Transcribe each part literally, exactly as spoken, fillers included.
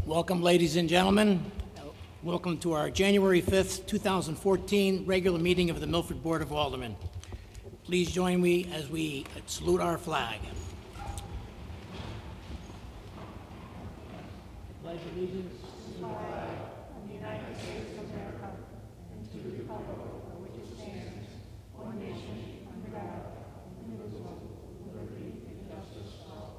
Welcome, ladies and gentlemen. Welcome to our January fifth, two thousand fourteen regular meeting of the Milford Board of Aldermen. Please join me as we salute our flag. Pledge allegiance to the flag of the United States of America and to the republic for which it stands, one nation, under God, indivisible, with liberty and justice for all.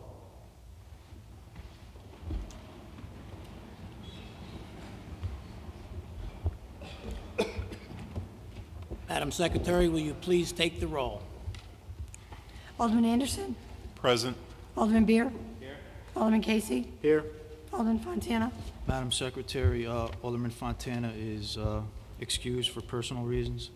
Madam Secretary, will you please take the roll? Alderman Anderson? Present. Alderman Beer? Here. Alderman Casey? Here. Alderman Fontana? Madam Secretary, uh, Alderman Fontana is uh, excused for personal reasons.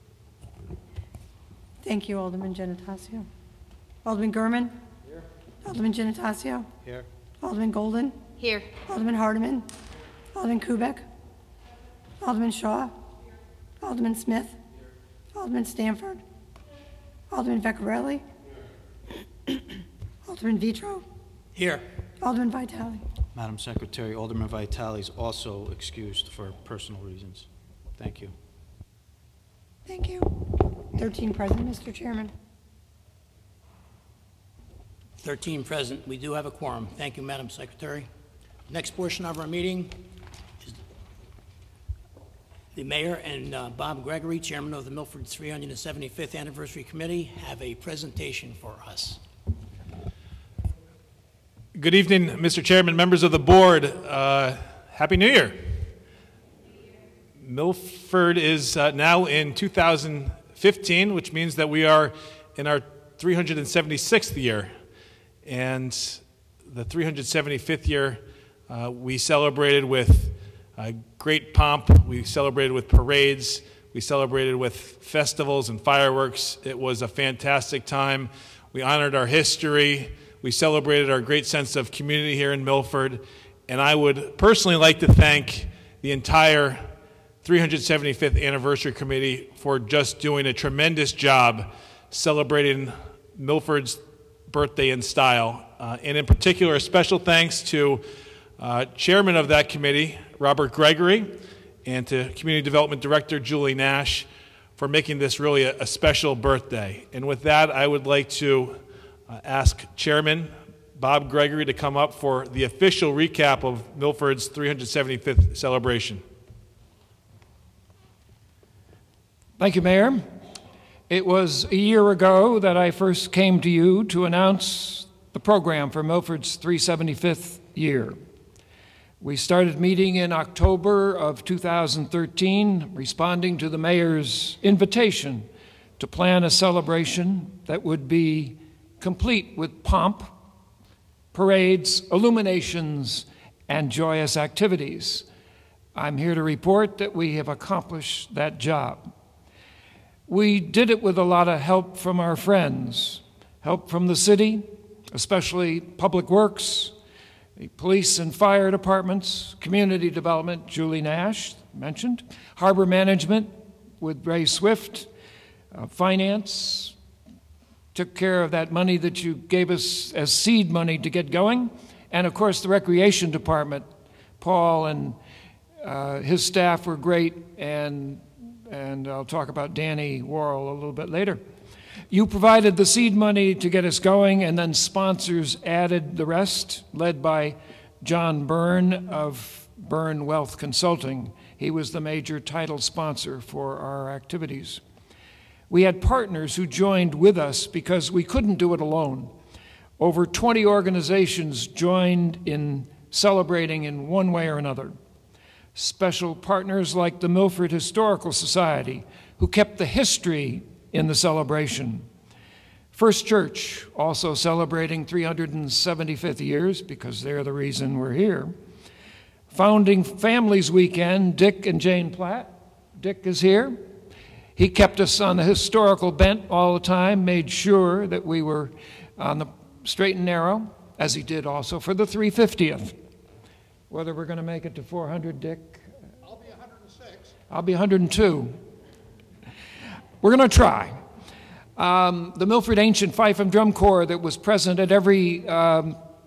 Thank you, Alderman Genatasio. Alderman Gurman? Here. Alderman Genatasio? Here. Alderman Golden? Here. Alderman Hardiman? Alderman Kubek? Alderman Shaw? Alderman Smith? Alderman Stanford? Alderman Vecchiarelli? Alderman Vitro? Here. Alderman Vitale? Madam Secretary, Alderman Vitale is also excused for personal reasons. Thank you. Thank you. thirteen present, Mister Chairman. thirteen present. We do have a quorum. Thank you, Madam Secretary. Next portion of our meeting is the Mayor and uh, Bob Gregory, Chairman of the Milford three hundred seventy-fifth Anniversary Committee, have a presentation for us. Good evening, Mister Chairman, members of the board. Uh, Happy New Year. Milford is uh, now in two thousand fifteen, which means that we are in our three hundred seventy-sixth year. And the three hundred seventy-fifth year, uh, we celebrated with uh, great pomp. We celebrated with parades. We celebrated with festivals and fireworks. It was a fantastic time. We honored our history. We celebrated our great sense of community here in Milford. And I would personally like to thank the entire three hundred seventy-fifth Anniversary Committee for just doing a tremendous job celebrating Milford's birthday in style. Uh, and in particular, a special thanks to uh, Chairman of that committee, Robert Gregory, and to Community Development Director, Julie Nash, for making this really a, a special birthday. And with that, I would like to uh, ask Chairman Bob Gregory to come up for the official recap of Milford's three hundred seventy-fifth celebration. Thank you, Mayor. It was a year ago that I first came to you to announce the program for Milford's three hundred seventy-fifth year. We started meeting in October of two thousand thirteen, responding to the Mayor's invitation to plan a celebration that would be complete with pomp, parades, illuminations, and joyous activities. I'm here to report that we have accomplished that job. We did it with a lot of help from our friends, help from the city, especially Public Works, the police and fire departments, community development, Julie Nash mentioned, harbor management with Ray Swift, uh, finance, took care of that money that you gave us as seed money to get going, and of course the recreation department. Paul and uh, his staff were great, and and I'll talk about Danny Worrell a little bit later. You provided the seed money to get us going, and then sponsors added the rest, led by John Byrne of Byrne Wealth Consulting. He was the major title sponsor for our activities. We had partners who joined with us because we couldn't do it alone. Over twenty organizations joined in celebrating in one way or another. Special partners like the Milford Historical Society, who kept the history in the celebration. First Church, also celebrating three hundred seventy-fifth years, because they're the reason we're here. Founding Families Weekend, Dick and Jane Platt. Dick is here. He kept us on the historical bent all the time, made sure that we were on the straight and narrow, as he did also for the three hundred fiftieth. Whether we're going to make it to four hundred, Dick? I'll be one hundred six. I'll be one hundred two. We're going to try. Um, the Milford Ancient Fife and Drum Corps that was present at every um,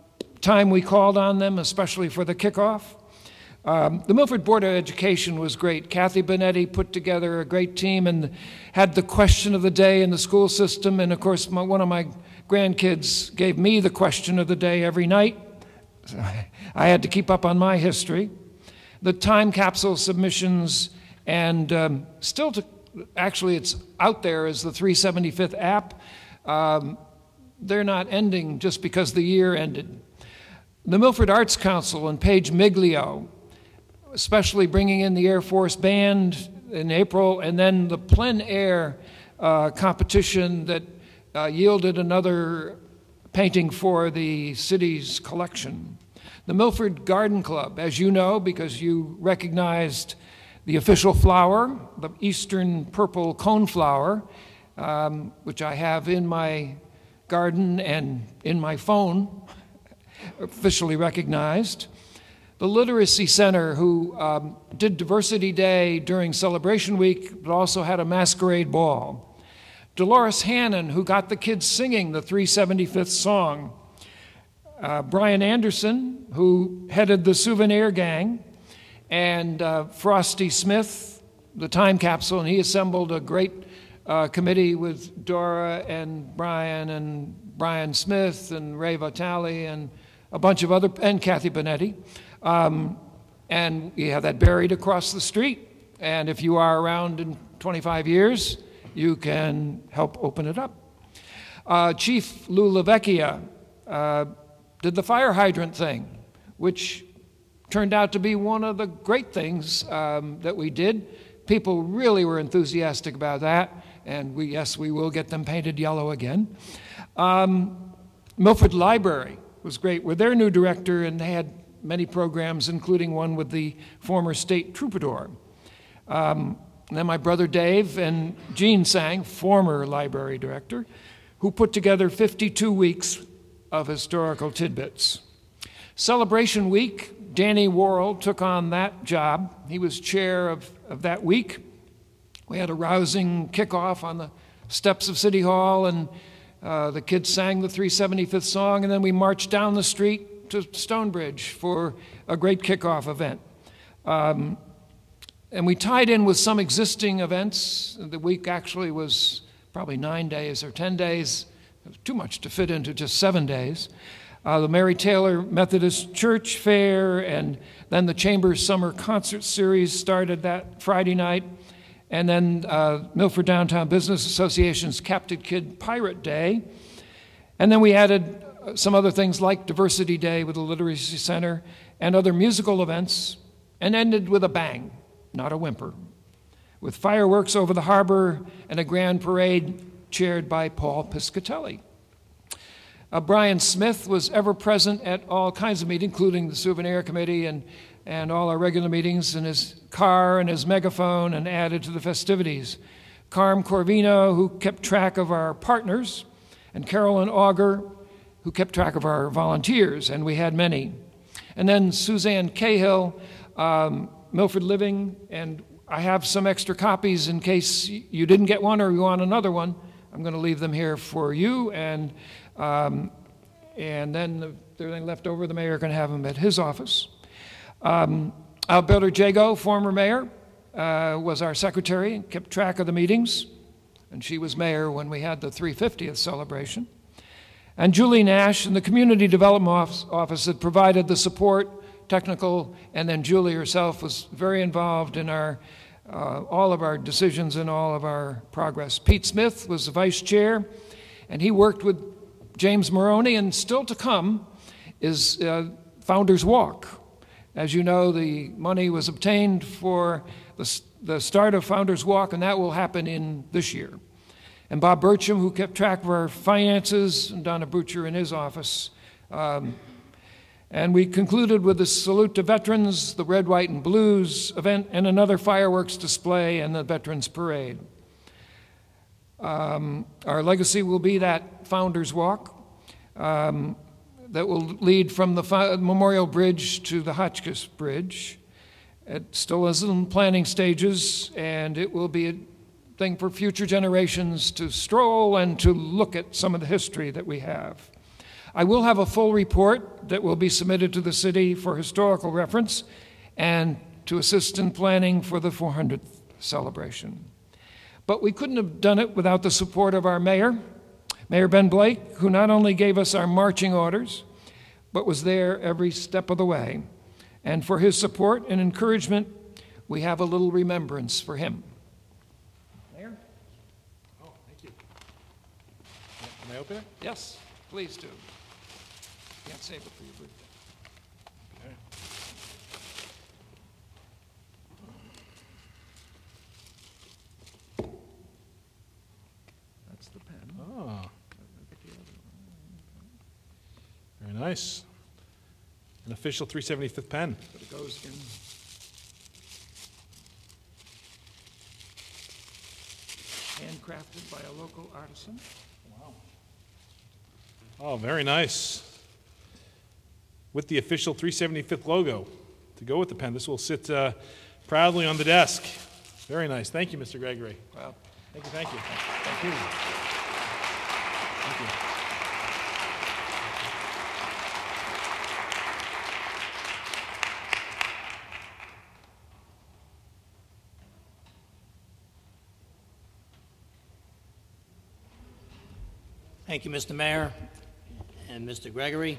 time we called on them, especially for the kickoff. Um, the Milford Board of Education was great. Kathy Benetti put together a great team and had the question of the day in the school system. And of course, my, one of my grandkids gave me the question of the day every night. So I had to keep up on my history. The time capsule submissions, and um, still to, actually it's out there as the three seventy-fifth app. Um, they're not ending just because the year ended. The Milford Arts Council and Paige Miglio, especially bringing in the Air Force Band in April, and then the plein air uh, competition that uh, yielded another painting for the city's collection. The Milford Garden Club, as you know, because you recognized the official flower, the eastern purple coneflower, um, which I have in my garden and in my phone, officially recognized. The Literacy Center, who um, did Diversity Day during Celebration Week, but also had a masquerade ball. Dolores Hannon, who got the kids singing the three seventy-fifth song. Uh, Brian Anderson, who headed the Souvenir Gang. And uh, Frosty Smith, the time capsule, and he assembled a great uh, committee with Dora and Brian and Brian Smith and Ray Vitale and a bunch of other, and Kathy Benetti. Um, and we have that buried across the street. And if you are around in twenty-five years, you can help open it up. Uh, Chief Lou LaVecchia uh, did the fire hydrant thing, which turned out to be one of the great things um, that we did. People really were enthusiastic about that. And we, yes, we will get them painted yellow again. Um, Milford Library was great with their new director, and they had many programs, including one with the former state troubadour. Um, and then my brother Dave and Gene Sang, former library director, who put together fifty-two weeks of historical tidbits. Celebration Week, Danny Worrell took on that job. He was chair of, of that week. We had a rousing kickoff on the steps of City Hall, and uh, the kids sang the three seventy-fifth song, and then we marched down the street to Stonebridge for a great kickoff event. Um, and we tied in with some existing events. The week actually was probably nine days or ten days. It was too much to fit into just seven days. Uh, the Mary Taylor Methodist Church Fair, and then the Chambers Summer Concert Series started that Friday night. And then uh, Milford Downtown Business Association's Captain Kidd Pirate Day. And then we added some other things like Diversity Day with the Literacy Center and other musical events, and ended with a bang, not a whimper, with fireworks over the harbor and a grand parade chaired by Paul Piscatelli. Uh, Brian Smith was ever present at all kinds of meetings, including the Souvenir Committee and, and all our regular meetings, in his car and his megaphone, and added to the festivities. Carm Corvino, who kept track of our partners, and Carolyn Auger, who kept track of our volunteers, and we had many. And then Suzanne Cahill, um, Milford Living, and I have some extra copies in case you didn't get one or you want another one. I'm going to leave them here for you, and, um, and then if there's anything left over, the mayor can have them at his office. Um, Alberto Jago, former mayor, uh, was our secretary and kept track of the meetings, and she was mayor when we had the three fiftieth celebration. And Julie Nash in the Community Development Office that provided the support, technical, and then Julie herself was very involved in our, uh, all of our decisions and all of our progress. Pete Smith was the vice chair, and he worked with James Maroney, and still to come is uh, Founders Walk. As you know, the money was obtained for the, the start of Founders Walk, and that will happen in this year. And Bob Burcham, who kept track of our finances, and Donna Butcher in his office. Um, and we concluded with the Salute to Veterans, the Red, White, and Blues event, and another fireworks display and the Veterans Parade. Um, our legacy will be that Founders Walk um, that will lead from the Memorial Bridge to the Hotchkiss Bridge. It still is in planning stages, and it will be a thing for future generations to stroll and to look at some of the history that we have. I will have a full report that will be submitted to the city for historical reference and to assist in planning for the four hundredth celebration. But we couldn't have done it without the support of our mayor, Mayor Ben Blake, who not only gave us our marching orders, but was there every step of the way. And for his support and encouragement, we have a little remembrance for him. Mayor? Oh, thank you. Can I open it? Yes, please do. Can't save it for your birthday. Okay. That's the pen. Oh, very nice. An official three seventy-fifth pen. But it goes in. Handcrafted by a local artisan. Wow. Oh, very nice. With the official three seventy-fifth logo to go with the pen. This will sit uh, proudly on the desk. Very nice. Thank you, Mister Gregory. Well, Thank you, thank you. thank you. Thank you. Thank you, Mister Mayor and Mister Gregory.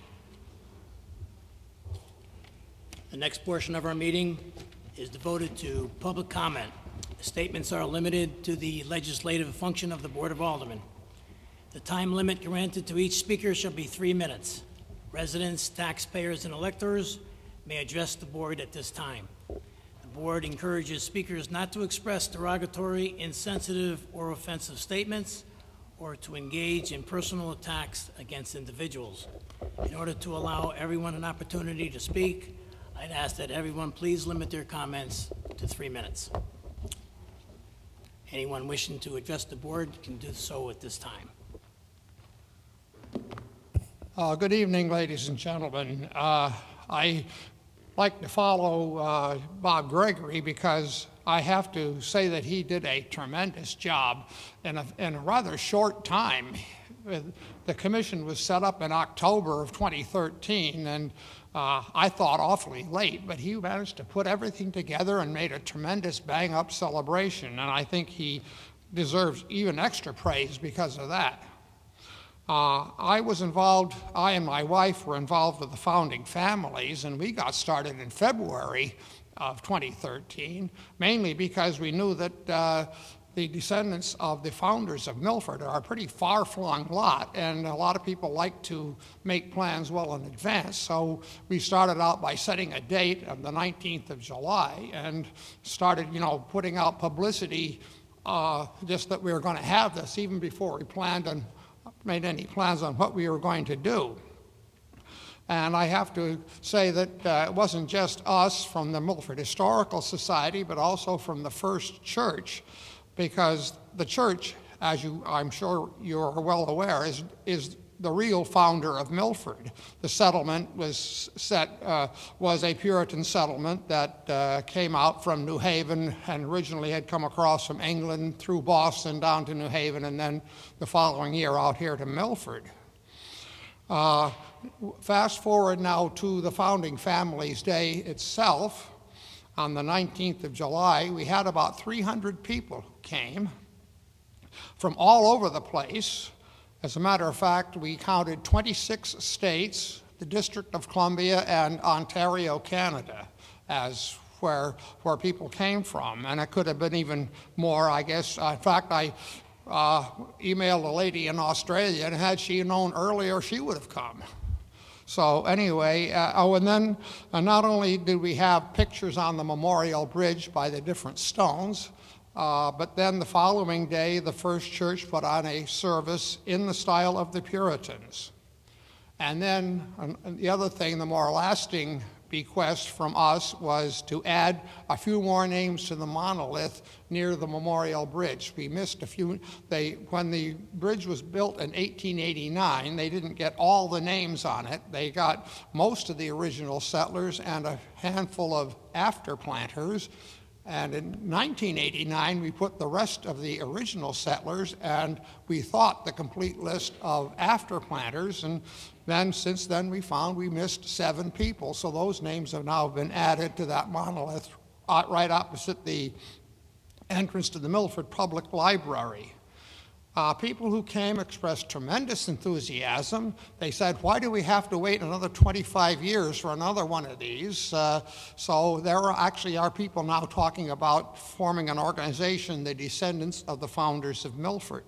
The next portion of our meeting is devoted to public comment. Statements are limited to the legislative function of the Board of Aldermen. The time limit granted to each speaker shall be three minutes. Residents, taxpayers, and electors may address the board at this time. The board encourages speakers not to express derogatory, insensitive, or offensive statements, or to engage in personal attacks against individuals. In order to allow everyone an opportunity to speak, I'd ask that everyone please limit their comments to three minutes. Anyone wishing to address the board can do so at this time. Uh, good evening, ladies and gentlemen. Uh, I like to follow uh, Bob Gregory because I have to say that he did a tremendous job in a, in a rather short time. The commission was set up in October of twenty thirteen, and uh, I thought awfully late, but he managed to put everything together and made a tremendous bang-up celebration, and I think he deserves even extra praise because of that. Uh, I was involved, I and my wife were involved with the founding families, and we got started in February of twenty thirteen, mainly because we knew that uh, the descendants of the founders of Milford are a pretty far-flung lot, and a lot of people like to make plans well in advance. So we started out by setting a date of the nineteenth of July and started, you know, putting out publicity uh, just that we were going to have this even before we planned and made any plans on what we were going to do. And I have to say that uh, it wasn't just us from the Milford Historical Society, but also from the First Church, because the church, as you, I'm sure you're well aware, is, is the real founder of Milford. The settlement was set, uh, was a Puritan settlement that uh, came out from New Haven and originally had come across from England through Boston down to New Haven, and then the following year out here to Milford. Uh, fast forward now to the Founding Families Day itself. On the nineteenth of July, we had about three hundred people came from all over the place. As a matter of fact, we counted twenty-six states, the District of Columbia, and Ontario, Canada, as where, where people came from. And it could have been even more, I guess. Uh, in fact, I uh, emailed a lady in Australia, and had she known earlier, she would have come. So anyway, uh, oh, and then uh, not only did we have pictures on the Memorial Bridge by the different stones, uh, but then the following day, the First Church put on a service in the style of the Puritans. And then uh, the other thing, the more lasting bequest from us was to add a few more names to the monolith near the Memorial Bridge. We missed a few. They, when the bridge was built in eighteen eighty-nine, they didn't get all the names on it. They got most of the original settlers and a handful of after planters, And in nineteen eighty-nine, we put the rest of the original settlers, and we thought the complete list of after-planters, and then since then we found we missed seven people. So those names have now been added to that monolith uh, right opposite the entrance to the Milford Public Library. Uh, people who came expressed tremendous enthusiasm. They said, why do we have to wait another twenty-five years for another one of these? Uh, so there are actually are people now talking about forming an organization, the descendants of the founders of Milford.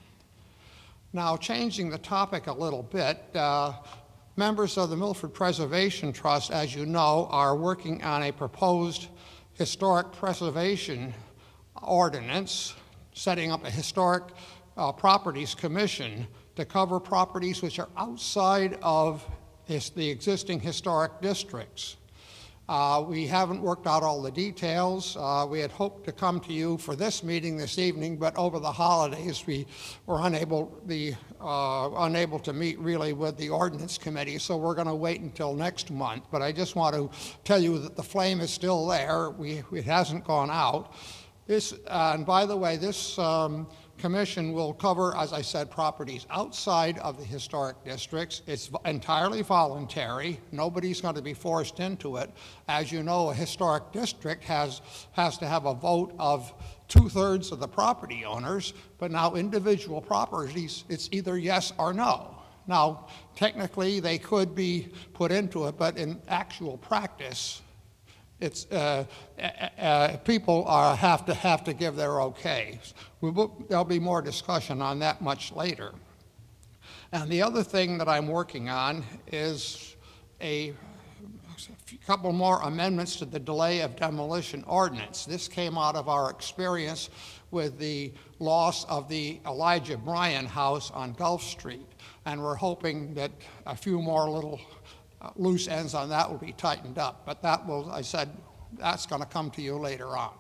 Now, changing the topic a little bit, uh, members of the Milford Preservation Trust, as you know, are working on a proposed historic preservation ordinance, setting up a historic Uh, properties commission to cover properties which are outside of his, the existing historic districts. Uh, we haven't worked out all the details. Uh, we had hoped to come to you for this meeting this evening, but over the holidays we were unable, the, uh, unable to meet really with the ordinance committee, so we're going to wait until next month. But I just want to tell you that the flame is still there. We, it hasn't gone out. This, uh, and by the way, this um, commission will cover, as I said, properties outside of the historic districts. It's entirely voluntary. Nobody's going to be forced into it. As you know, a historic district has, has to have a vote of two-thirds of the property owners, but now individual properties, it's either yes or no. Now, technically, they could be put into it, but in actual practice, It's, uh, uh, uh, people are, have to have to give their okay. We will, there'll be more discussion on that much later. And the other thing that I'm working on is a, a couple more amendments to the delay of demolition ordinance. This came out of our experience with the loss of the Elijah Bryan house on Gulf Street, and we're hoping that a few more little Uh, loose ends on that will be tightened up, but that will, I said, that's going to come to you later on.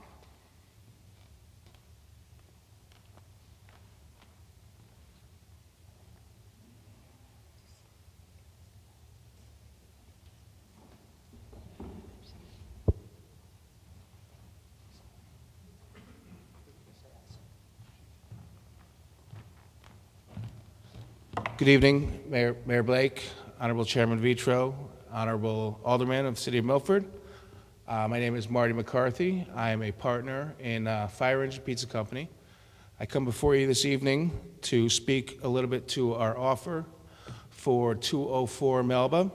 Good evening, Mayor, Mayor Blake, Honorable Chairman Vitro, Honorable Alderman of the City of Milford. Uh, my name is Marty McCarthy. I am a partner in uh, Fire Engine Pizza Company. I come before you this evening to speak a little bit to our offer for two oh four Melba.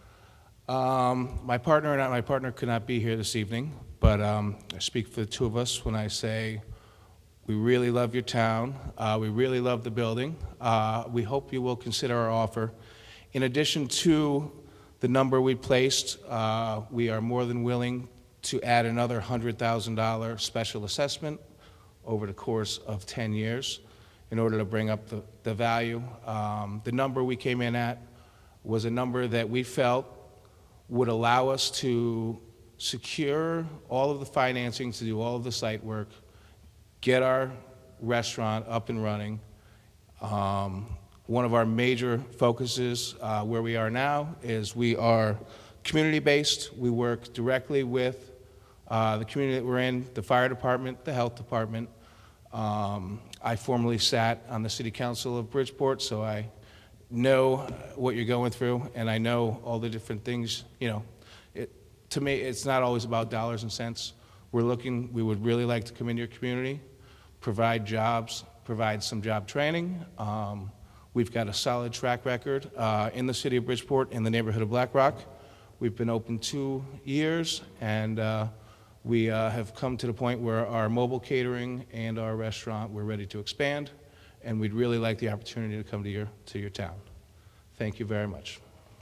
Um, my partner and I, my partner could not be here this evening, but um, I speak for the two of us when I say we really love your town. Uh, we really love the building. Uh, we hope you will consider our offer. In addition to the number we placed, uh, we are more than willing to add another one hundred thousand dollar special assessment over the course of ten years in order to bring up the, the value. Um, the number we came in at was a number that we felt would allow us to secure all of the financing to do all of the site work, get our restaurant up and running. Um, One of our major focuses uh, where we are now is we are community-based. We work directly with uh, the community that we're in, the fire department, the health department. Um, I formerly sat on the city council of Bridgeport, so I know what you're going through, and I know all the different things. You know, it, to me, it's not always about dollars and cents. We're looking, we would really like to come into your community, provide jobs, provide some job training. Um, We've got a solid track record uh, in the city of Bridgeport, in the neighborhood of Black Rock. We've been open two years, and uh, we uh, have come to the point where our mobile catering and our restaurant, we're ready to expand, and we'd really like the opportunity to come to your, to your town. Thank you very much.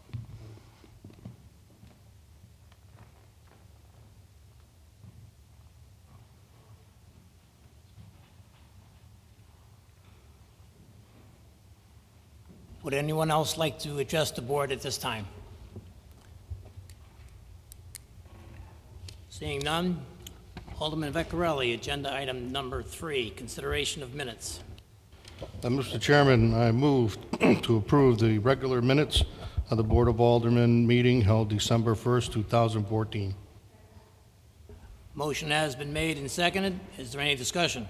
Would anyone else like to address the board at this time? Seeing none, Alderman Vecchiarelli, agenda item number three, consideration of minutes. Uh, Mister Chairman, I move to approve the regular minutes of the Board of Aldermen meeting held December first, two thousand fourteen. Motion has been made and seconded. Is there any discussion?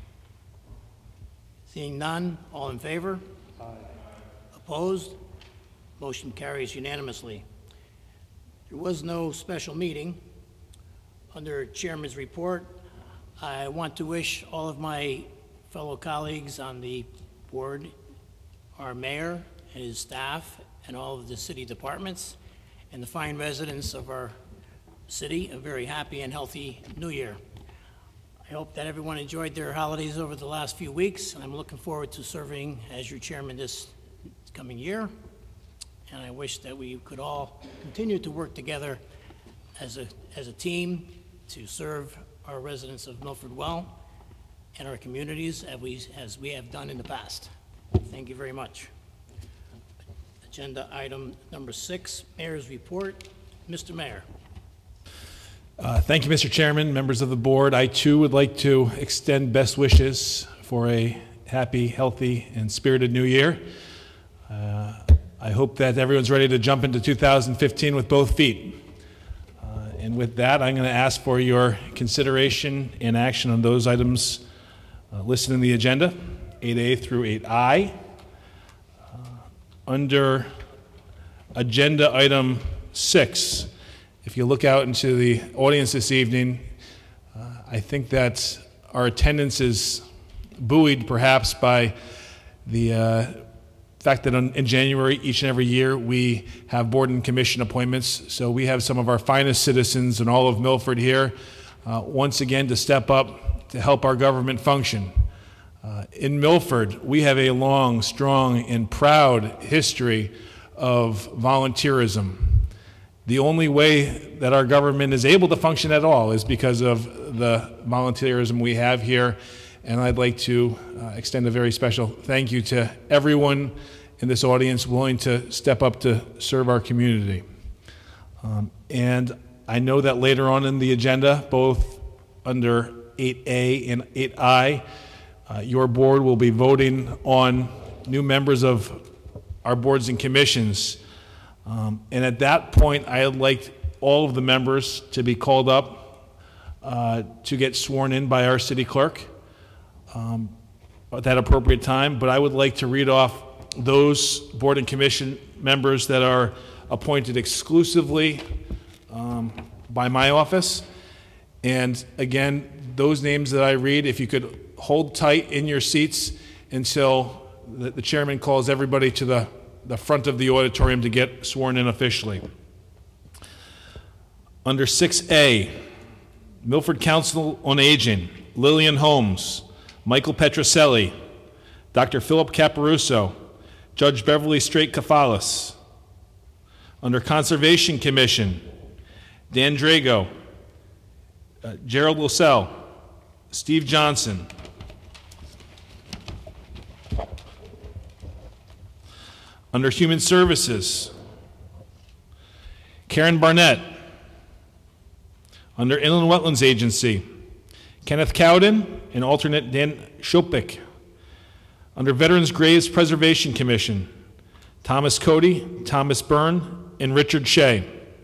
Seeing none, all in favor? Aye. Opposed? Motion carries unanimously. There was no special meeting. Under Chairman's report, I want to wish all of my fellow colleagues on the board, our mayor and his staff, and all of the city departments, and the fine residents of our city a very happy and healthy new year. I hope that everyone enjoyed their holidays over the last few weeks, and I'm looking forward to serving as your chairman this coming year. And I wish that we could all continue to work together as a, as a team to serve our residents of Milford well and our communities as we, as we have done in the past. Thank you very much. Agenda item number six, Mayor's report. Mister Mayor. Uh, thank you, Mister Chairman, members of the board. I too would like to extend best wishes for a happy, healthy, and spirited new year. Uh, I hope that everyone's ready to jump into two thousand fifteen with both feet. Uh, and with that, I'm going to ask for your consideration and action on those items uh, listed in the agenda, eight A through eight I. Uh, under agenda item six, if you look out into the audience this evening, uh, I think that our attendance is buoyed perhaps by the uh, fact that on, in January each and every year we have board and commission appointments. So we have some of our finest citizens in all of Milford here uh, once again to step up to help our government function. Uh, in Milford, we have a long, strong, and proud history of volunteerism. The only way that our government is able to function at all is because of the volunteerism we have here. And I'd like to uh, extend a very special thank you to everyone in this audience willing to step up to serve our community. Um, and I know that later on in the agenda, both under eight A and eight I, uh, your board will be voting on new members of our boards and commissions. Um, and at that point, I'd like all of the members to be called up uh, to get sworn in by our city clerk um, at that appropriate time. But I would like to read off those board and commission members that are appointed exclusively um, by my office. And again, those names that I read, if you could hold tight in your seats until the, the chairman calls everybody to the the front of the auditorium to get sworn in officially. Under six A, Milford Council on Aging, Lillian Holmes, Michael Petroselli, Doctor Philip Caparuso, Judge Beverly Straight-Cafalis. Under Conservation Commission, Dan Drago, uh, Gerald Losell, Steve Johnson. Under Human Services, Karen Barnett. Under Inland Wetlands Agency, Kenneth Cowden and alternate Dan Shopik. Under Veterans Graves Preservation Commission, Thomas Cody, Thomas Byrne, and Richard Shea.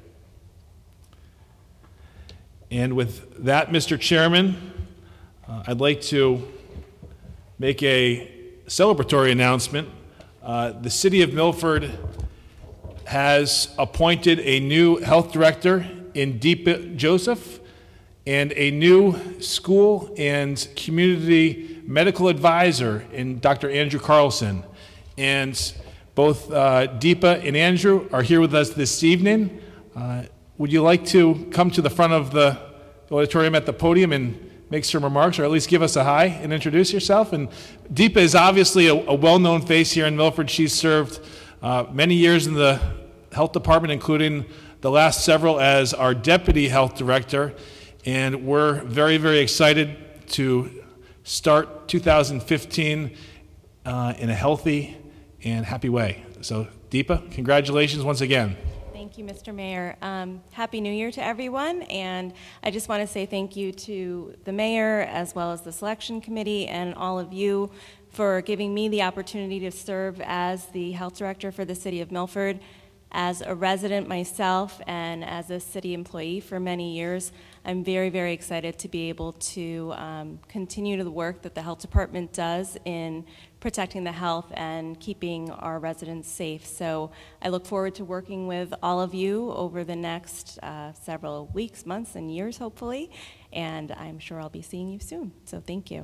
And with that, Mister Chairman, uh, I'd like to make a celebratory announcement. Uh, the City of Milford has appointed a new health director in Deepa Joseph and a new school and community medical advisor in Doctor Andrew Carlson. And both uh, Deepa and Andrew are here with us this evening. Uh, would you like to come to the front of the auditorium at the podium and make some remarks, or at least give us a hi and introduce yourself? And Deepa is obviously a, a well-known face here in Milford. She's served uh, many years in the health department, including the last several as our deputy health director. And we're very, very excited to start two thousand fifteen uh, in a healthy and happy way. So Deepa, congratulations once again. Thank you, Mister Mayor. Um, Happy New Year to everyone, and I just want to say thank you to the mayor as well as the selection committee and all of you for giving me the opportunity to serve as the health director for the city of Milford. As a resident myself and as a city employee for many years, I'm very, very excited to be able to um, continue the work that the health department does in protecting the health and keeping our residents safe. So I look forward to working with all of you over the next uh, several weeks, months, and years, hopefully, and I'm sure I'll be seeing you soon. So thank you.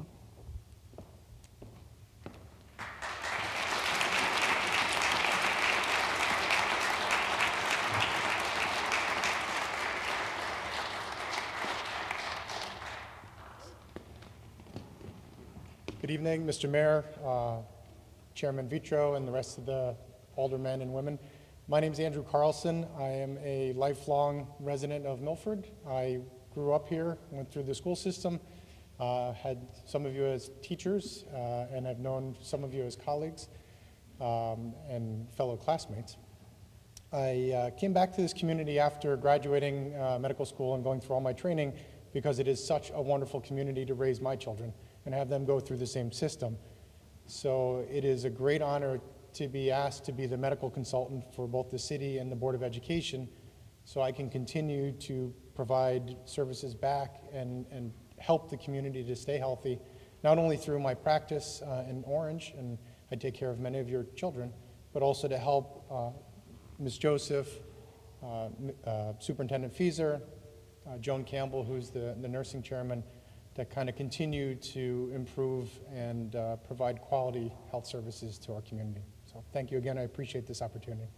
Good evening, Mister Mayor, uh, Chairman Vitro, and the rest of the aldermen and women. My name is Andrew Carlson. I am a lifelong resident of Milford. I grew up here, went through the school system, uh, had some of you as teachers, uh, and have known some of you as colleagues um, and fellow classmates. I uh, came back to this community after graduating uh, medical school and going through all my training because it is such a wonderful community to raise my children and have them go through the same system. So it is a great honor to be asked to be the medical consultant for both the city and the Board of Education, so I can continue to provide services back and, and help the community to stay healthy, not only through my practice uh, in Orange, and I take care of many of your children, but also to help uh, Miz Joseph, uh, uh, Superintendent Fieser, uh, Joan Campbell, who's the, the nursing chairman, that kind of continue to improve and uh, provide quality health services to our community. So thank you again. I appreciate this opportunity.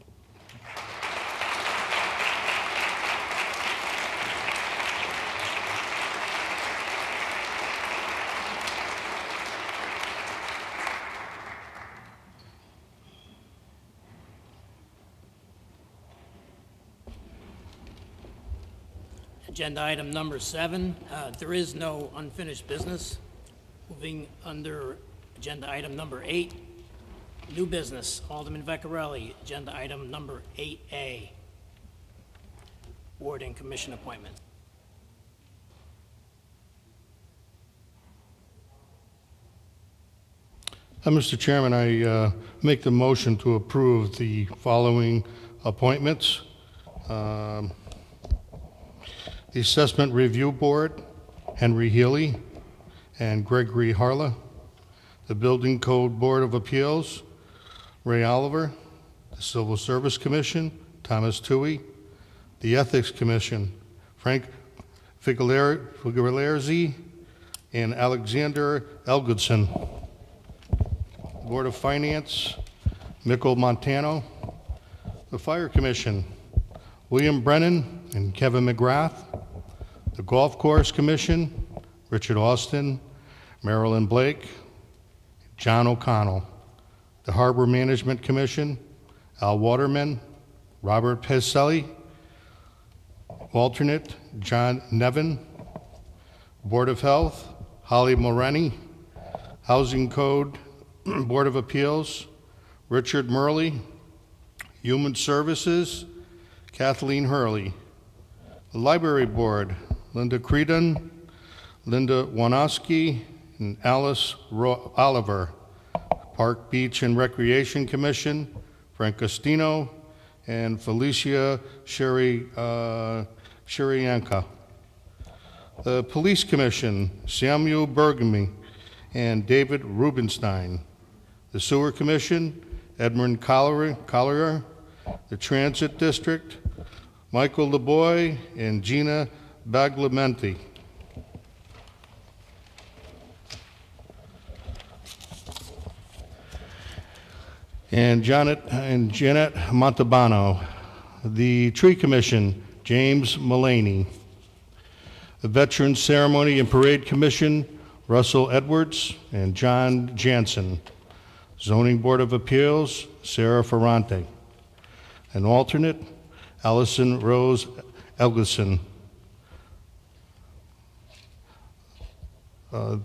Agenda item number seven, uh, there is no unfinished business. Moving under agenda item number eight, new business, Alderman Vecchiarelli, agenda item number eight A, board and commission appointment. Uh, Mister Chairman, I uh, make the motion to approve the following appointments. Um, The Assessment Review Board, Henry Healy and Gregory Harla. The Building Code Board of Appeals, Ray Oliver. The Civil Service Commission, Thomas Toohey. The Ethics Commission, Frank Figalerzi and Alexander Elgoodson. Board of Finance, Mikkel Montano. The Fire Commission, William Brennan and Kevin McGrath. The Golf Course Commission, Richard Austin, Marilyn Blake, John O'Connell. The Harbor Management Commission, Al Waterman, Robert Peselli. Alternate, John Nevin. Board of Health, Holly Moreni. Housing Code Board of Appeals, Richard Murley. Human Services, Kathleen Hurley. The Library Board, Linda Creedon, Linda Wanowski, and Alice Ro Oliver. Park, Beach, and Recreation Commission, Frank Costino and Felicia Sherry, uh, Sheryanka. The Police Commission, Samuel Bergamy and David Rubenstein. The Sewer Commission, Edmund Collier. The Transit District, Michael LeBoy and Gina Baglamenti. And Janet and Janet Montalbano. The Tree Commission, James Mullaney. The Veterans Ceremony and Parade Commission, Russell Edwards and John Jansen. Zoning Board of Appeals, Sarah Ferrante. An alternate, Allison Rose Elgison. Uh,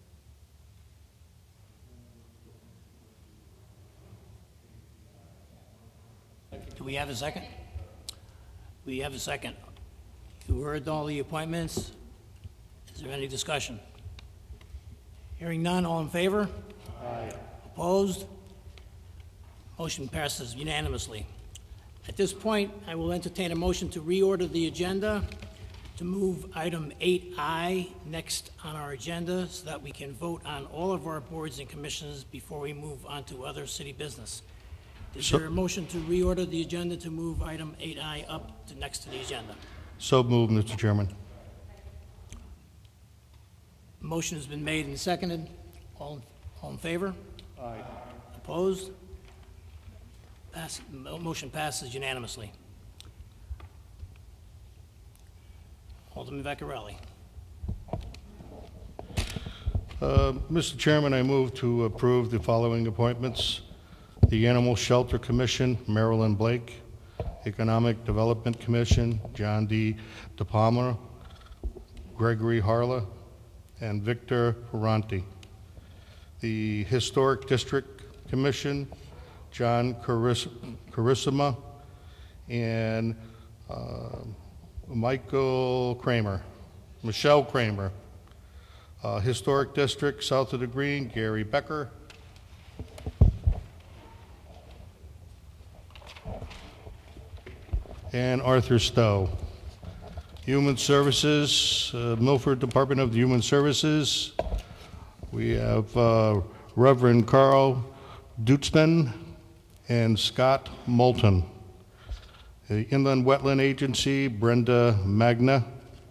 Do we have a second? We have a second. You heard all the appointments. Is there any discussion? Hearing none, all in favor? Aye. Opposed? Motion passes unanimously. At this point, I will entertain a motion to reorder the agenda to to move item eight I next on our agenda so that we can vote on all of our boards and commissions before we move on to other city business. Is So- there a motion to reorder the agenda to move item eight I up to next to the agenda? So moved, Mister Chairman. Motion has been made and seconded. All, all in favor? Aye. Opposed? Pass, mo- motion passes unanimously. Alderman Vecchiarelli. Uh, Mister Chairman, I move to approve the following appointments. The Animal Shelter Commission, Marilyn Blake. Economic Development Commission, John D. DePalma, Gregory Harla, and Victor Ferranti. The Historic District Commission, John Caris- Carissima, and uh, Michael Kramer, Michelle Kramer. Uh, Historic District, south of the Green, Gary Becker. And Arthur Stowe. Human Services, uh, Milford Department of Human Services. We have uh, Reverend Carl Dutzman and Scott Moulton. The Inland Wetland Agency, Brenda Magna,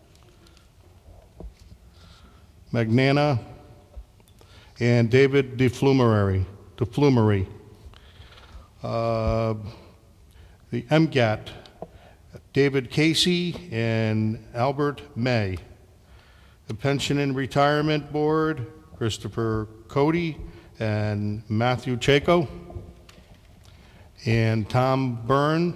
Magnana, and David DeFlumery. DeFlumery. Uh, the M G A T, David Casey and Albert May. The Pension and Retirement Board, Christopher Cody and Matthew Chaco, and Tom Byrne,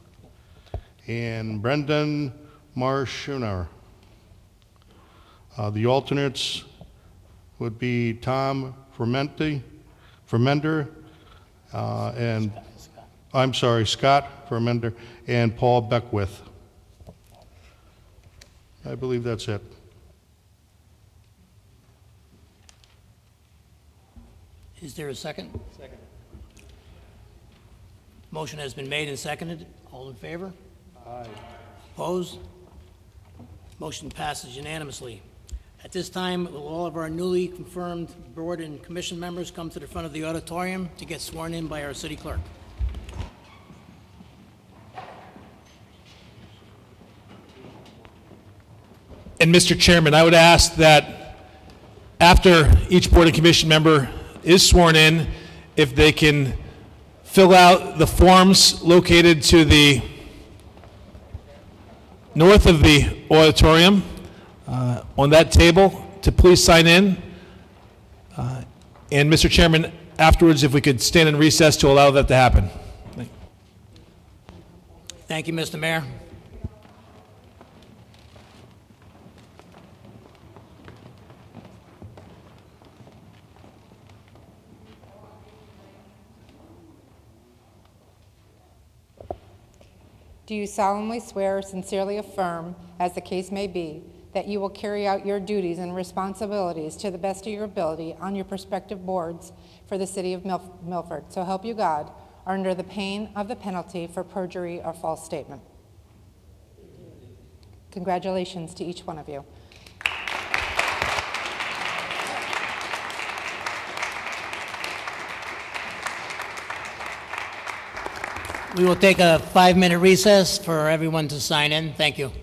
and Brendan Marshunar. Uh, the alternates would be Tom Fermenti, Fermender, uh, and I'm sorry, Scott Fermender, and Paul Beckwith. I believe that's it. Is there a second? Second. Motion has been made and seconded. All in favor? Aye. Opposed? Motion passes unanimously. At this time, will all of our newly confirmed board and commission members come to the front of the auditorium to get sworn in by our city clerk? And Mister Chairman, I would ask that after each Board and Commission member is sworn in, if they can fill out the forms located to the north of the auditorium uh, on that table to please sign in. Uh, and Mister Chairman, afterwards, if we could stand in recess to allow that to happen. Thank you. Thank you, Mister Mayor. Do you solemnly swear or sincerely affirm, as the case may be, that you will carry out your duties and responsibilities to the best of your ability on your prospective boards for the city of Milf- Milford, so help you God, or under the pain of the penalty for perjury or false statement? Congratulations to each one of you. We will take a five-minute recess for everyone to sign in. Thank you.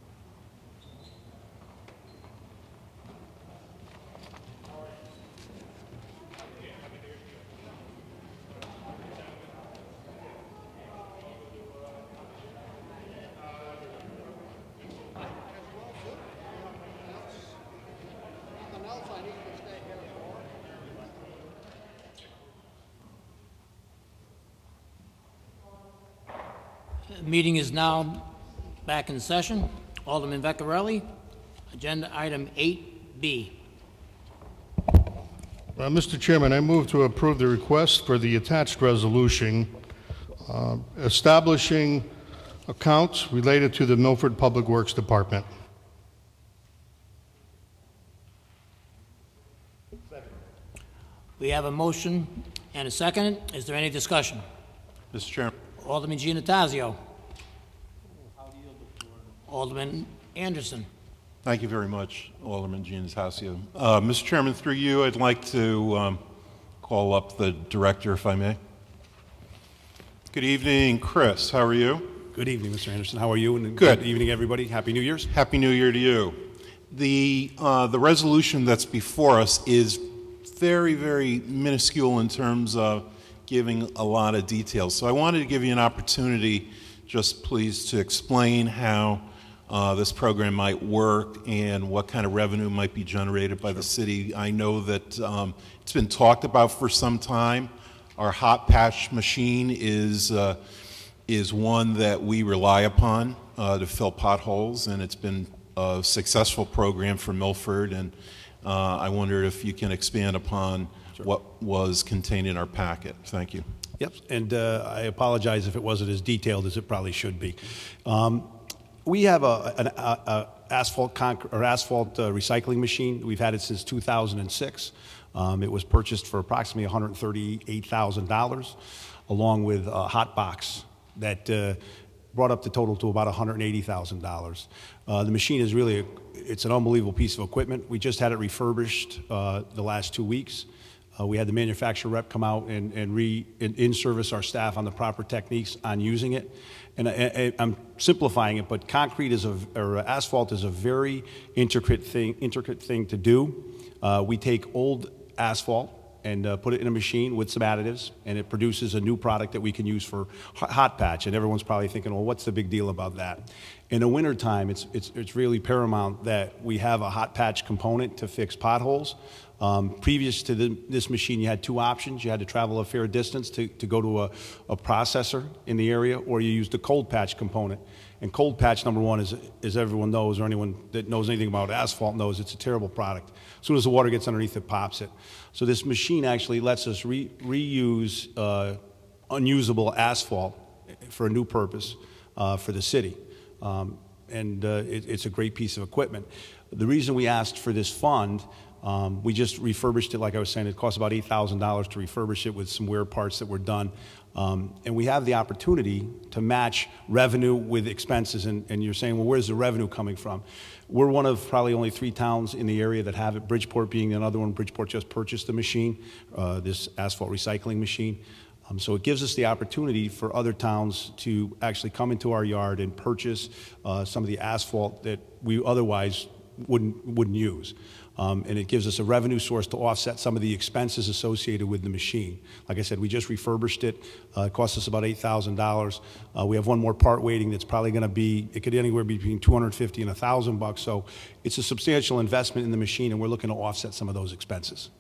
The meeting is now back in session. Alderman Vecchiarelli, agenda item eight B. Uh, Mister Chairman, I move to approve the request for the attached resolution uh, establishing accounts related to the Milford Public Works Department. We have a motion and a second. Is there any discussion? Mister Chairman. Alderman Giannatasio. Alderman Anderson. Thank you very much, Alderman Giannatasio. Uh, Mister Chairman, through you, I'd like to um, call up the director, if I may. Good evening, Chris. How are you? Good evening, Mister Anderson. How are you? And good. Good evening, everybody. Happy New Year's. Happy New Year to you. The uh, the resolution that's before us is very, very minuscule in terms of giving a lot of details. So I wanted to give you an opportunity, just please, to explain how uh, this program might work and what kind of revenue might be generated by the city. I know that um, it's been talked about for some time. Our hot patch machine is uh, is one that we rely upon uh, to fill potholes, and it's been a successful program for Milford. And uh, I wondered if you can expand upon sure. what was contained in our packet. Thank you. Yep, and uh, I apologize if it wasn't as detailed as it probably should be. Um, we have a, an a, a asphalt conc or asphalt uh, recycling machine. We've had it since two thousand six. Um, it was purchased for approximately one hundred thirty-eight thousand dollars, along with a hot box that uh, brought up the total to about one hundred eighty thousand dollars. Uh, the machine is really, a, it's an unbelievable piece of equipment. We just had it refurbished uh, the last two weeks. Uh, we had the manufacturer rep come out and, and re, and in-service our staff on the proper techniques on using it. And I, I, I'm simplifying it, but concrete is a, or asphalt is a very intricate thing, intricate thing to do. Uh, we take old asphalt and uh, put it in a machine with some additives, and it produces a new product that we can use for hot patch. And everyone's probably thinking, well, what's the big deal about that? In the wintertime, it's, it's, it's really paramount that we have a hot patch component to fix potholes. Um, previous to the, this machine, you had two options. You had to travel a fair distance to, to go to a, a processor in the area, or you used the cold patch component. And cold patch, number one, is, as everyone knows, or anyone that knows anything about asphalt knows, it's a terrible product. As soon as the water gets underneath, it pops it. So this machine actually lets us re reuse uh, unusable asphalt for a new purpose uh, for the city. Um, and uh, it, it's a great piece of equipment. The reason we asked for this fund, um, we just refurbished it, like I was saying, it cost about eight thousand dollars to refurbish it with some wear parts that were done. Um, and we have the opportunity to match revenue with expenses. And, and you're saying, well, where's the revenue coming from? We're one of probably only three towns in the area that have it, Bridgeport being another one. Bridgeport just purchased a machine, uh, this asphalt recycling machine. Um, so it gives us the opportunity for other towns to actually come into our yard and purchase uh, some of the asphalt that we otherwise wouldn't, wouldn't use. Um, and it gives us a revenue source to offset some of the expenses associated with the machine. Like I said, we just refurbished it. Uh, it cost us about eight thousand dollars. Uh, we have one more part waiting that's probably going to be, it could anywhere between two hundred fifty and one thousand bucks. So it's a substantial investment in the machine, and we're looking to offset some of those expenses.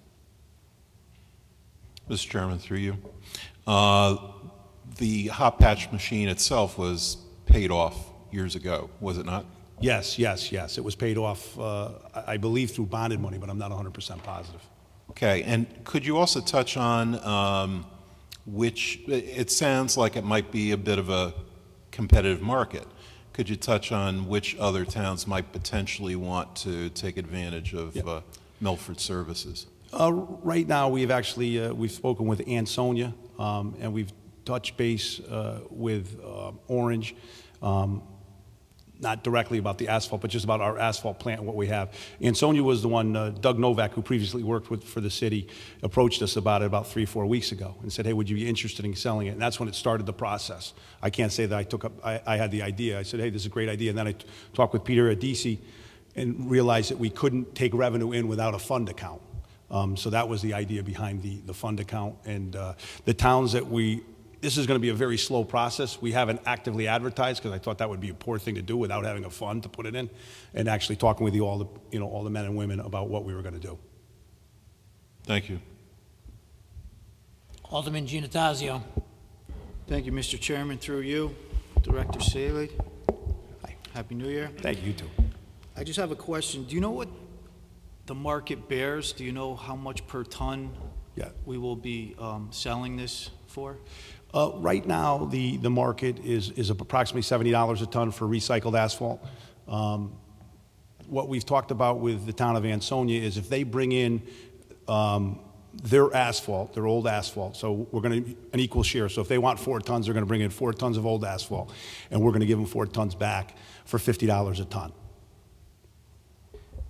Mister Chairman, through you. Uh, the hot patch machine itself was paid off years ago, was it not? Yes, yes, yes. It was paid off, uh, I believe, through bonded money, but I'm not one hundred percent positive. Okay, and could you also touch on um, which, it sounds like it might be a bit of a competitive market. Could you touch on which other towns might potentially want to take advantage of yep. uh, Milford services? Uh, right now, we've actually, uh, we've spoken with Ansonia, um, and we've touched base uh, with uh, Orange. Um, not directly about the asphalt, but just about our asphalt plant and what we have. Ansonia was the one, uh, Doug Novak, who previously worked with for the city, approached us about it about three, four weeks ago and said, hey, would you be interested in selling it? And that's when it started the process. I can't say that I took up, I, I had the idea. I said, hey, this is a great idea. And then I talked with Peter Adisi and realized that we couldn't take revenue in without a fund account. Um, so that was the idea behind the, the fund account. And uh, the towns that we, this is going to be a very slow process. We haven't actively advertised because I thought that would be a poor thing to do without having a fund to put it in, and actually talking with you all the, you know, all the men and women about what we were going to do. Thank you. Alderman Giannatasio. Thank you, Mister Chairman. Through you, Director Saley. Hi. Happy New Year. Thank you, you too. I just have a question. Do you know what the market bears? Do you know how much per ton yeah. we will be um, selling this for? Uh, right now, the, the market is, is approximately seventy dollars a ton for recycled asphalt. Um, what we've talked about with the town of Ansonia is if they bring in um, their asphalt, their old asphalt, so we're going to an equal share. So if they want four tons, they're going to bring in four tons of old asphalt, and we're going to give them four tons back for fifty dollars a ton.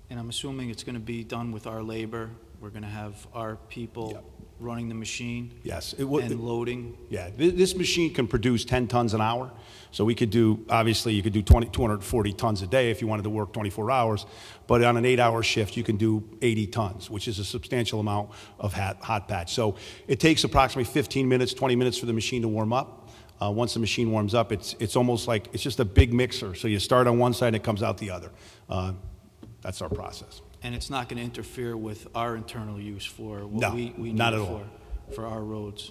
And I'm assuming it's going to be done with our labor. We're going to have our people Yep. running the machine Yes. It would, and loading. Yeah, th- this machine can produce ten tons an hour. So we could do, obviously, you could do twenty, two hundred forty tons a day if you wanted to work twenty-four hours. But on an eight-hour shift, you can do eighty tons, which is a substantial amount of hot, hot patch. So it takes approximately fifteen minutes, twenty minutes for the machine to warm up. Uh, once the machine warms up, it's, it's almost like, it's just a big mixer. So you start on one side and it comes out the other. Uh, that's our process. And it's not going to interfere with our internal use for what No, we, we need not at it all. for, for our roads.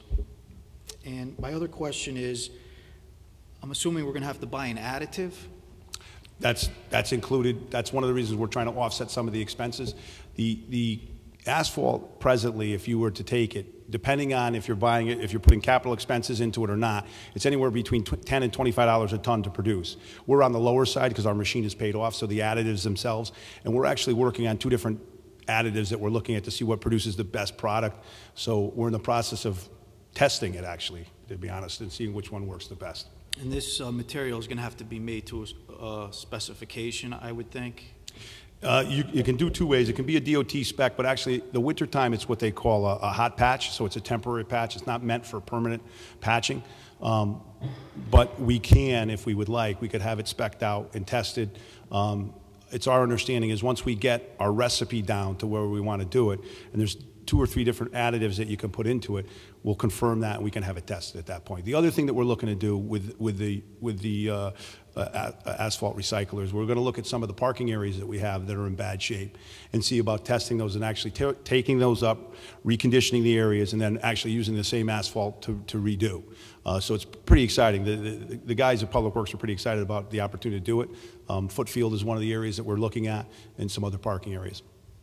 And my other question is, I'm assuming we're going to have to buy an additive? That's, that's included, that's one of the reasons we're trying to offset some of the expenses. The, the asphalt presently, if you were to take it, depending on if you're buying it, if you're putting capital expenses into it or not, it's anywhere between ten and twenty-five dollars a ton to produce. We're on the lower side because our machine is paid off, so the additives themselves, and we're actually working on two different additives that we're looking at to see what produces the best product. So we're in the process of testing it, actually, to be honest, and seeing which one works the best. And this uh, material is going to have to be made to a uh, specification, I would think? Uh, you, you can do two ways. It can be a D O T spec, but actually the wintertime it's what they call a, a hot patch, so it's a temporary patch. It's not meant for permanent patching. Um, but we can, if we would like, we could have it spec'd out and tested. Um, it's our understanding is once we get our recipe down to where we want to do it, and there's two or three different additives that you can put into it, we'll confirm that and we can have it tested at that point. The other thing that we're looking to do with, with the, with the uh, uh, asphalt recyclers, we're going to look at some of the parking areas that we have that are in bad shape and see about testing those and actually ta taking those up, reconditioning the areas, and then actually using the same asphalt to, to redo. Uh, so it's pretty exciting. The, the, the guys at Public Works are pretty excited about the opportunity to do it. Um, Footfield is one of the areas that we're looking at, and some other parking areas.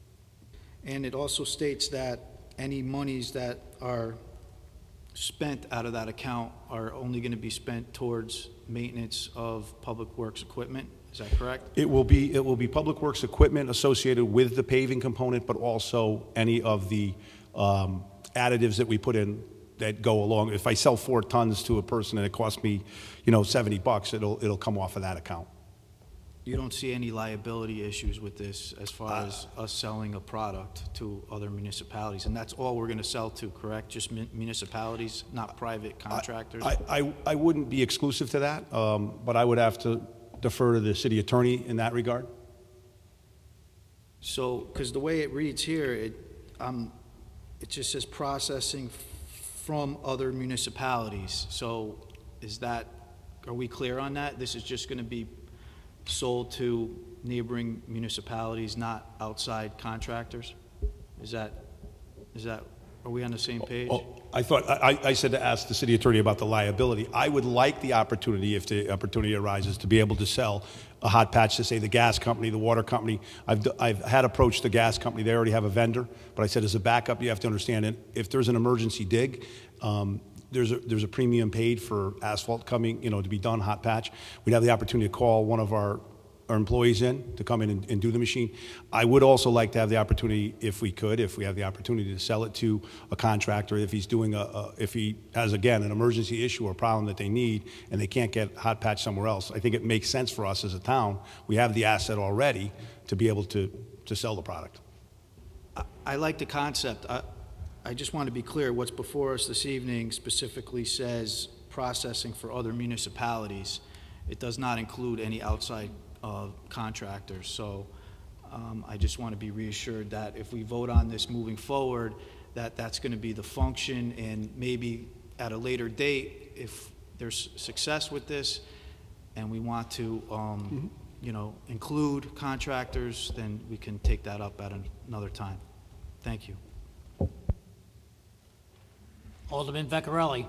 And it also states that any monies that are spent out of that account are only going to be spent towards maintenance of Public Works equipment. Is that correct? It will be, it will be Public Works equipment associated with the paving component, but also any of the um, additives that we put in that go along. If I sell four tons to a person and it costs me, you know, seventy bucks, it'll, it'll come off of that account. You don't see any liability issues with this as far uh, as us selling a product to other municipalities? And that's all we're going to sell to, correct? Just mun municipalities, not private contractors? I, I, I wouldn't be exclusive to that, um, but I would have to defer to the city attorney in that regard. So, because the way it reads here, it, um, it just says processing from other municipalities. So is that, are we clear on that? This is just going to be sold to neighboring municipalities, not outside contractors? Is that, is that, are we on the same page? Oh, I thought, I, I said to ask the city attorney about the liability. I would like the opportunity, if the opportunity arises, to be able to sell a hot patch to, say, the gas company, the water company. I've, I've had approached the gas company. They already have a vendor. But I said, as a backup, you have to understand it. If there's an emergency dig, um, There's a, there's a premium paid for asphalt coming, you know, to be done, hot patch. We'd have the opportunity to call one of our, our employees in to come in and, and do the machine. I would also like to have the opportunity, if we could, if we have the opportunity to sell it to a contractor, if he's doing a, a if he has, again, an emergency issue or problem that they need and they can't get hot patch somewhere else. I think it makes sense for us as a town. We have the asset already to be able to, to sell the product. I, I like the concept. I, I just want to be clear, what's before us this evening specifically says processing for other municipalities. It does not include any outside uh, contractors. So um, I just want to be reassured that if we vote on this moving forward, that that's going to be the function, and maybe at a later date, if there's success with this and we want to um, mm-hmm. you know, include contractors, then we can take that up at an, another time. Thank you. Alderman Vecchiarelli.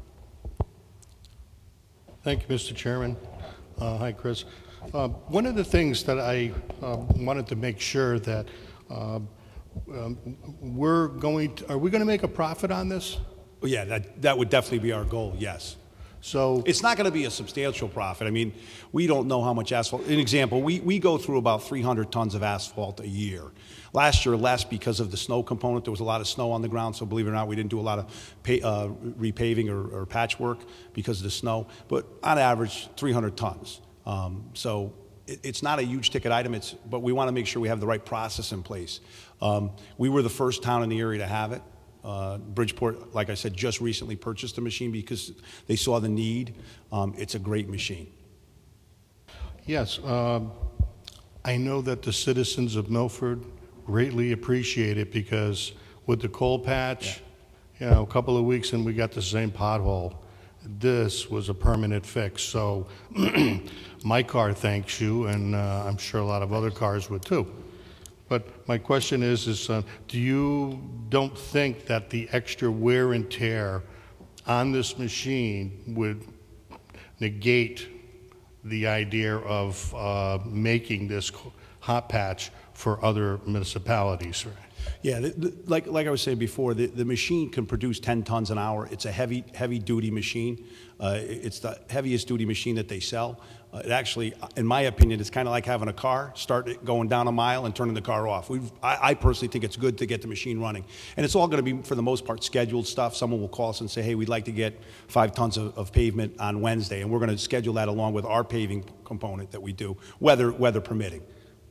Thank you, Mister Chairman. Uh, hi, Chris. Uh, one of the things that I uh, wanted to make sure that uh, um, we're going to, are we going to make a profit on this? Well, yeah, that, that would definitely be our goal, yes. So it's not going to be a substantial profit. I mean, we don't know how much asphalt. An example, we, we go through about three hundred tons of asphalt a year. Last year, less because of the snow component. There was a lot of snow on the ground, so believe it or not, we didn't do a lot of pay, uh, repaving or, or patchwork because of the snow. But on average, three hundred tons. Um, so it, it's not a huge ticket item, it's, but we want to make sure we have the right process in place. Um, we were the first town in the area to have it. Uh, Bridgeport, like I said, just recently purchased a machine because they saw the need. Um, it's a great machine. Yes, um, I know that the citizens of Milford greatly appreciate it because with the coal patch, yeah. you know, a couple of weeks and we got the same pothole. This was a permanent fix. So my car thanks you, and uh, I'm sure a lot of other cars would too. But my question is, is uh, do you don't think that the extra wear and tear on this machine would negate the idea of uh, making this hot patch for other municipalities? Yeah, the, the, like like I was saying before, the, the machine can produce ten tons an hour. It's a heavy heavy duty machine. Uh, it's the heaviest duty machine that they sell. Uh, it actually, in my opinion, it's kind of like having a car. Start it going down a mile and turning the car off. We've, I, I personally think it's good to get the machine running, and it's all going to be for the most part scheduled stuff. Someone will call us and say, "Hey, we'd like to get five tons of, of pavement on Wednesday," and we're going to schedule that along with our paving component that we do, weather weather permitting.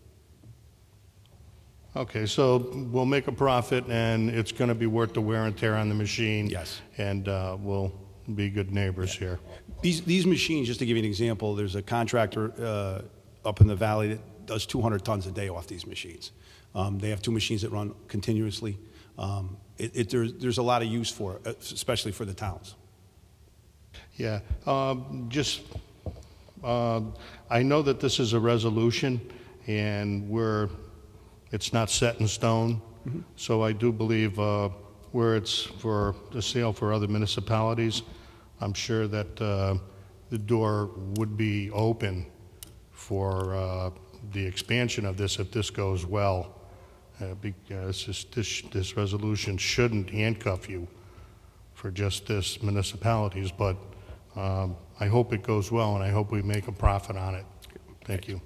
Okay, so we'll make a profit, and it's going to be worth the wear and tear on the machine. Yes. And uh, we'll be good neighbors yeah. here. These these machines, just to give you an example, there's a contractor uh, up in the valley that does two hundred tons a day off these machines. Um, they have two machines that run continuously. Um, it, it, there's, there's a lot of use for it, especially for the towns. Yeah, um, just, uh, I know that this is a resolution, and we're, it's not set in stone. Mm-hmm. So I do believe uh, where it's for the sale for other municipalities, I'm sure that uh, the door would be open for uh, the expansion of this if this goes well. Uh, because this, this, this resolution shouldn't handcuff you for just this municipalities, but um, I hope it goes well, and I hope we make a profit on it. Thank you.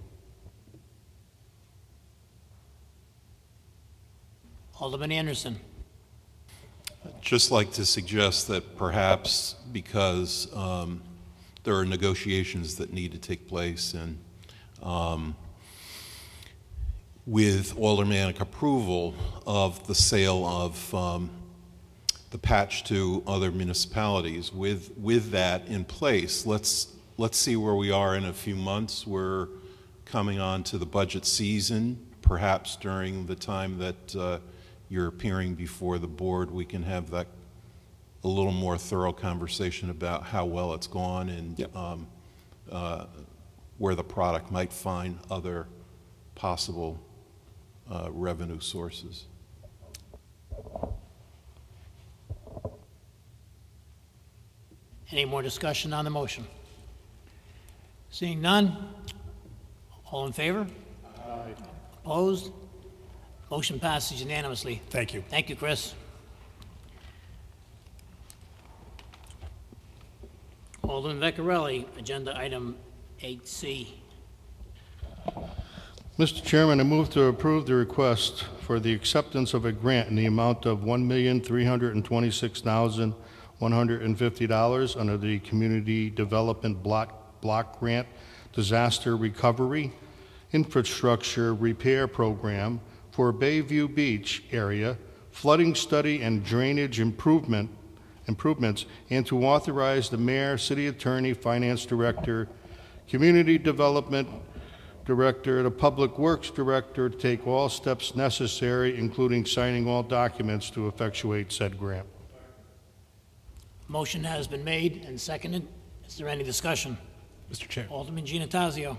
Alderman Anderson. I'd just like to suggest that perhaps because um, there are negotiations that need to take place, and um, with aldermanic approval of the sale of um, the patch to other municipalities, with with that in place, let's let's see where we are in a few months. We're coming on to the budget season. Perhaps during the time that uh, you're appearing before the board, we can have that a little more thorough conversation about how well it's gone and yep. um, uh, where the product might find other possible uh, revenue sources. Any more discussion on the motion? Seeing none, all in favor? Aye. Opposed? Motion passes unanimously. Thank you. Thank you, Chris. Alderman Vecchiarelli, agenda item eight C. Mister Chairman, I move to approve the request for the acceptance of a grant in the amount of one million three hundred twenty-six thousand one hundred fifty dollars under the Community Development Block, Block Grant Disaster Recovery Infrastructure Repair Program for Bayview Beach area flooding study and drainage improvement improvements, and to authorize the mayor, city attorney, finance director, community development director, the public works director to take all steps necessary, including signing all documents to effectuate said grant. Motion has been made and seconded. Is there any discussion? Mister Chair. Alderman Giannatasio.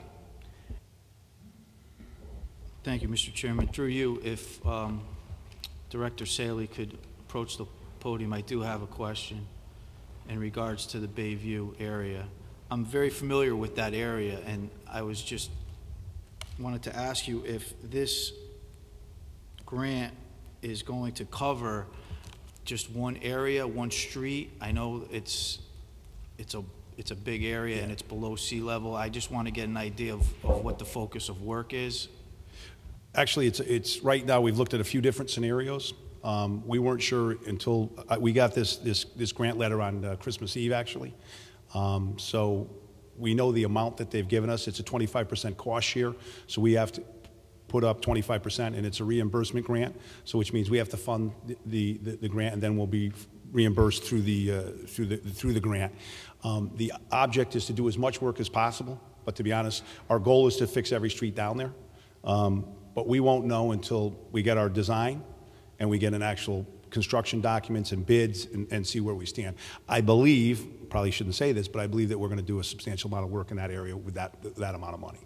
Thank you, Mister Chairman. Through you, if um, Director Saley could approach the podium, I do have a question in regards to the Bayview area. I'm very familiar with that area, and I was just wanted to ask you if this grant is going to cover just one area, one street. I know it's it's a it's a big area, yeah. and it's below sea level. I just want to get an idea of, of what the focus of work is. Actually, it's it's right now. We've looked at a few different scenarios. Um, we weren't sure until uh, we got this this this grant letter on uh, Christmas Eve, actually. Um, so we know the amount that they've given us. It's a twenty-five percent cost share, so we have to put up twenty-five percent, and it's a reimbursement grant, so which means we have to fund the, the, the grant, and then we'll be reimbursed through the, uh, through the, through the grant. Um, the object is to do as much work as possible, but to be honest, our goal is to fix every street down there. Um, but we won't know until we get our design and we get an actual construction documents and bids and, and see where we stand. I believe, probably shouldn't say this, but I believe that we're going to do a substantial amount of work in that area with that, that amount of money.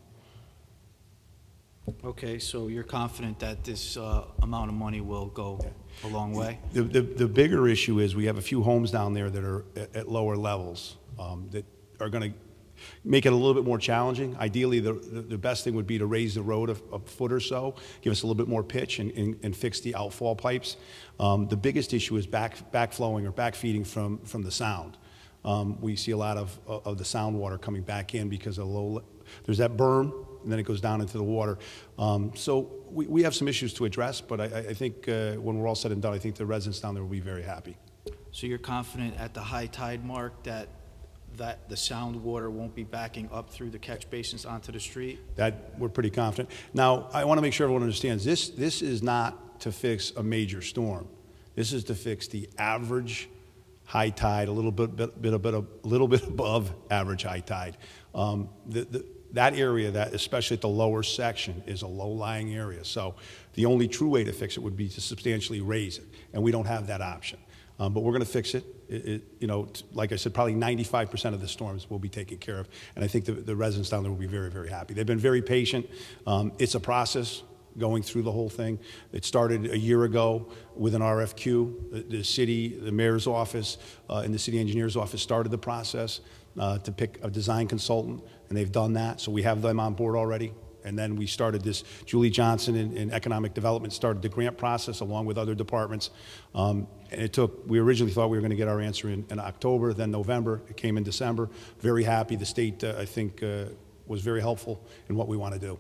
Okay, so you're confident that this uh, amount of money will go a long way? The, the, the bigger issue is we have a few homes down there that are at, at lower levels um, that are going to make it a little bit more challenging. Ideally, the, the, the best thing would be to raise the road a, a foot or so, give us a little bit more pitch, and, and, and fix the outfall pipes. Um, the biggest issue is back, backflowing or backfeeding from, from the sound. Um, we see a lot of, of the sound water coming back in because of low, there's that berm, and then it goes down into the water. Um, so we, we have some issues to address, but I, I think uh, when we're all said and done, I think the residents down there will be very happy. So you're confident at the high tide mark that that the sound water won't be backing up through the catch basins onto the street? That we're pretty confident. Now, I want to make sure everyone understands this. This is not to fix a major storm. This is to fix the average high tide, a little bit, bit, bit, a bit, a little bit above average high tide. Um, the, the, that area, that especially at the lower section, is a low-lying area. So the only true way to fix it would be to substantially raise it, and we don't have that option. Um, but we're going to fix it. It, it. You know, t like I said, probably ninety-five percent of the storms will be taken care of, and I think the, the residents down there will be very, very happy. They've been very patient. Um, it's a process going through the whole thing. It started a year ago with an R F Q. The, the city, the mayor's office, uh, and the city engineer's office started the process uh, to pick a design consultant, and they've done that. So we have them on board already. And then we started this, Julie Johnson in, in Economic Development started the grant process along with other departments. Um, and it took, we originally thought we were going to get our answer in, in October, then November. It came in December. Very happy. The state, uh, I think, uh, was very helpful in what we want to do.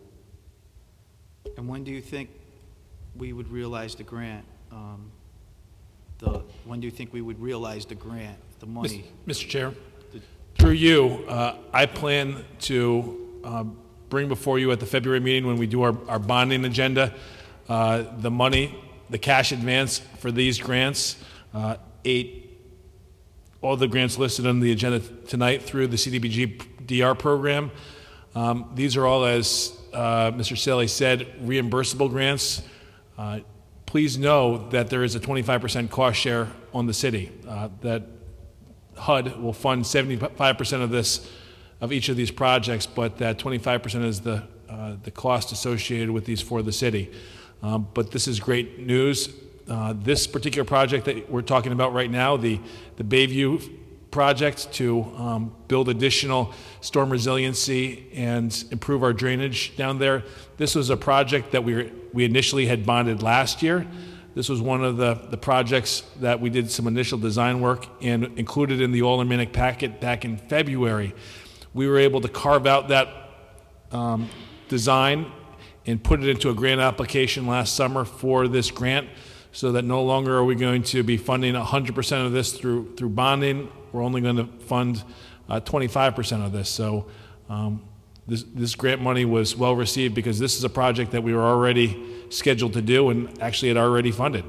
And when do you think we would realize the grant? Um, the, when do you think we would realize the grant, the money? Mister Chair, through you, uh, I plan to um, bring before you at the February meeting when we do our, our bonding agenda, uh, the money, the cash advance for these grants, uh, eight, all the grants listed on the agenda tonight through the C D B G D R program. Um, these are all, as uh, Mister Saley said, reimbursable grants. Uh, please know that there is a twenty-five percent cost share on the city, uh, that H U D will fund seventy-five percent of this, of each of these projects, but that twenty-five percent is the, uh, the cost associated with these for the city. Um, but this is great news. Uh, this particular project that we're talking about right now, the, the Bayview project to um, build additional storm resiliency and improve our drainage down there, this was a project that we, were, we initially had bonded last year. This was one of the, the projects that we did some initial design work and included in the Aldermanic packet back in February. We were able to carve out that um, design and put it into a grant application last summer for this grant, so that no longer are we going to be funding one hundred percent of this through, through bonding. We're only going to fund uh, twenty-five percent of this. So um, this, this grant money was well received because this is a project that we were already scheduled to do and actually had already funded.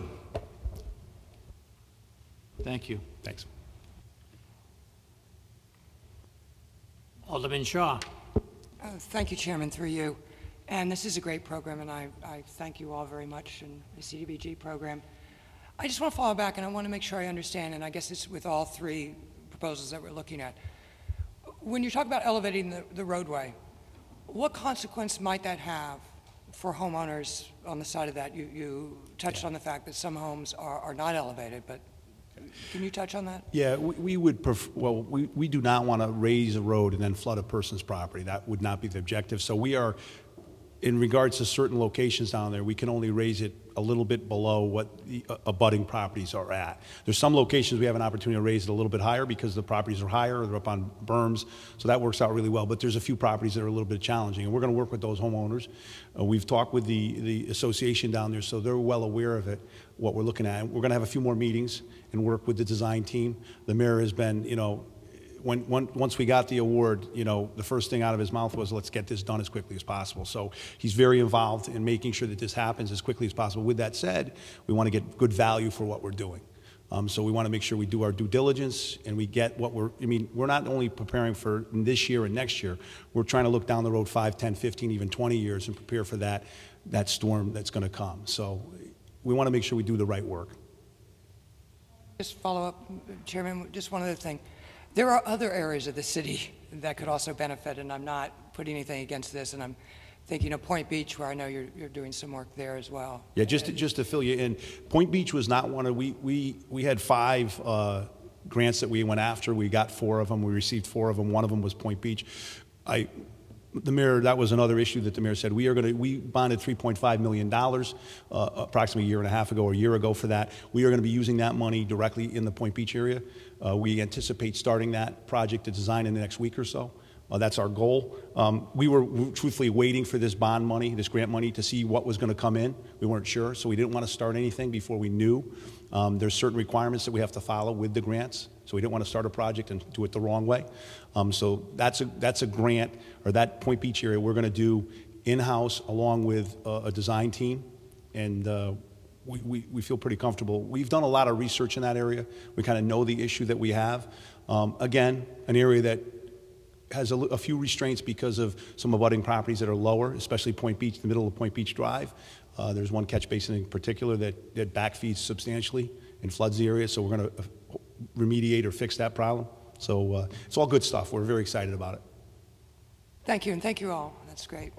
Thank you. Thanks. Alderman Shaw. Uh, thank you, Chairman, through you. And this is a great program, and I, I thank you all very much in the C D B G program. I just want to follow back, and I want to make sure I understand, and I guess it's with all three proposals that we're looking at. When you talk about elevating the, the roadway, what consequence might that have for homeowners on the side of that? You, you touched yeah. on the fact that some homes are, are not elevated, but can you touch on that? Yeah, we, we would prefer, well, we, we do not want to raise a road and then flood a person's property. That would not be the objective. So we are, in regards to certain locations down there, we can only raise it a little bit below what the uh, abutting properties are at. There's some locations we have an opportunity to raise it a little bit higher because the properties are higher, they're up on berms, so that works out really well. But there's a few properties that are a little bit challenging, and we're going to work with those homeowners. Uh, we've talked with the, the association down there, so they're well aware of it, what we're looking at. We're going to have a few more meetings and work with the design team. The mayor has been, you know, when, when, once we got the award, you know, the first thing out of his mouth was, let's get this done as quickly as possible. So he's very involved in making sure that this happens as quickly as possible. With that said, we want to get good value for what we're doing. Um, so we want to make sure we do our due diligence and we get what we're, I mean, we're not only preparing for this year and next year, we're trying to look down the road five, ten, fifteen, even twenty years and prepare for that, that storm that's going to come. So we want to make sure we do the right work. Just follow up, Chairman, just one other thing. There are other areas of the city that could also benefit, and I'm not putting anything against this, and I'm thinking of Point Beach, where I know you're, you're doing some work there as well. Yeah, just to, just to fill you in, Point Beach was not one of, we, we, we had five uh, grants that we went after. We got four of them. We received four of them. One of them was Point Beach. I, the mayor, that was another issue that the mayor said. We are going to, we bonded three point five million dollars uh, approximately a year and a half ago or a year ago for that. We are going to be using that money directly in the Point Beach area. Uh, we anticipate starting that project to design in the next week or so. Uh, that's our goal. Um, we were truthfully waiting for this bond money, this grant money, to see what was going to come in. We weren't sure, so we didn't want to start anything before we knew. Um, there's certain requirements that we have to follow with the grants, so we didn't want to start a project and do it the wrong way. Um, so that's a, that's a grant, or that Point Beach area we're going to do in-house along with uh, a design team, and uh, we, we, we feel pretty comfortable. We've done a lot of research in that area. We kind of know the issue that we have. Um, again, an area that has a, a few restraints because of some abutting properties that are lower, especially Point Beach, the middle of Point Beach Drive. Uh, there's one catch basin in particular that, that backfeeds substantially and floods the area, so we're going to remediate or fix that problem. So uh, it's all good stuff. We're very excited about it. Thank you, and thank you all. That's great.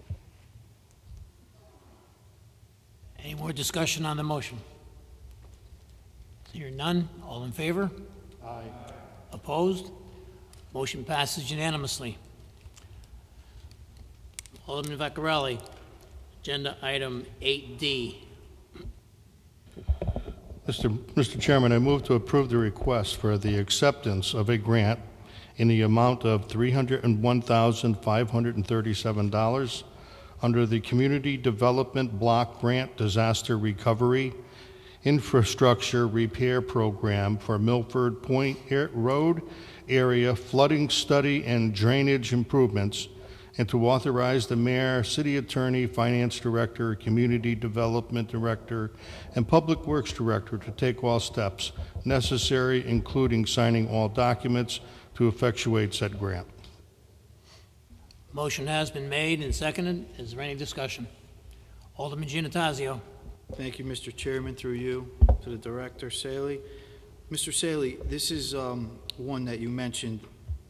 Any more discussion on the motion? Hearing none, all in favor? Aye. Opposed? Motion passes unanimously. Alderman Vaccarelli, agenda item eight D. Mister Mister Chairman, I move to approve the request for the acceptance of a grant in the amount of three hundred one thousand five hundred thirty-seven dollars under the Community Development Block Grant Disaster Recovery Infrastructure Repair Program for Milford Point Road Area Flooding Study and Drainage Improvements, and to authorize the mayor, city attorney, finance director, community development director, and public works director to take all steps necessary, including signing all documents to effectuate said grant. Motion has been made and seconded. Is there any discussion? Alderman Giannatasio. Thank you, Mister Chairman, through you to the director, Saley. Mister Saley, this is um, one that you mentioned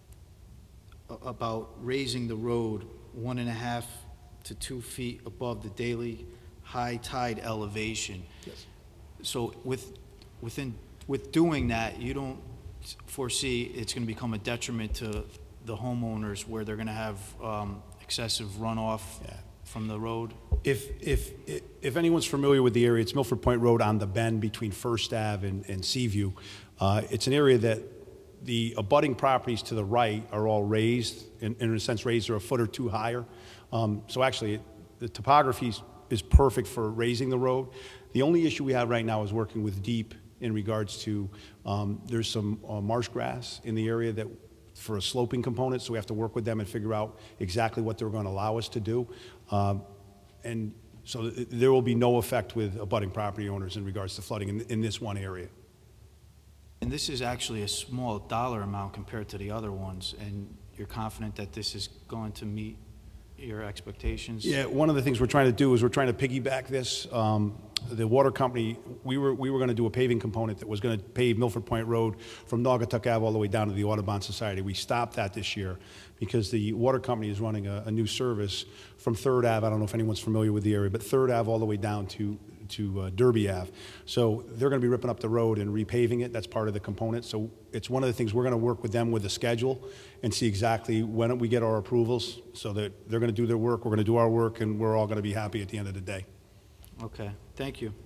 about raising the road one and a half to two feet above the daily high tide elevation. Yes. So with, within, with doing that, you don't foresee it's going to become a detriment to the homeowners where they're going to have um, excessive runoff yeah. from the road? If, if, if anyone's familiar with the area, it's Milford Point Road on the bend between First Ave and, and Seaview. Uh, it's an area that the abutting properties to the right are all raised, in, in a sense raised or a foot or two higher. Um, so actually, it, the topography is, is perfect for raising the road. The only issue we have right now is working with DEEP in regards to, um, there's some uh, marsh grass in the area that for a sloping component, so we have to work with them and figure out exactly what they're going to allow us to do. Um, and so th there will be no effect with abutting property owners in regards to flooding in, in this one area. And this is actually a small dollar amount compared to the other ones, and you're confident that this is going to meet your expectations? Yeah, one of the things we're trying to do is we're trying to piggyback this. Um, the water company, we were, we were going to do a paving component that was going to pave Milford Point Road from Naugatuck Ave all the way down to the Audubon Society. We stopped that this year because the water company is running a, a new service from Third Ave. I don't know if anyone's familiar with the area, but Third Ave all the way down to to uh, Derby Ave. So they're going to be ripping up the road and repaving it. That's part of the component. So it's one of the things we're going to work with them with the schedule and see exactly when we get our approvals so that they're going to do their work, we're going to do our work, and we're all going to be happy at the end of the day. Okay, thank you.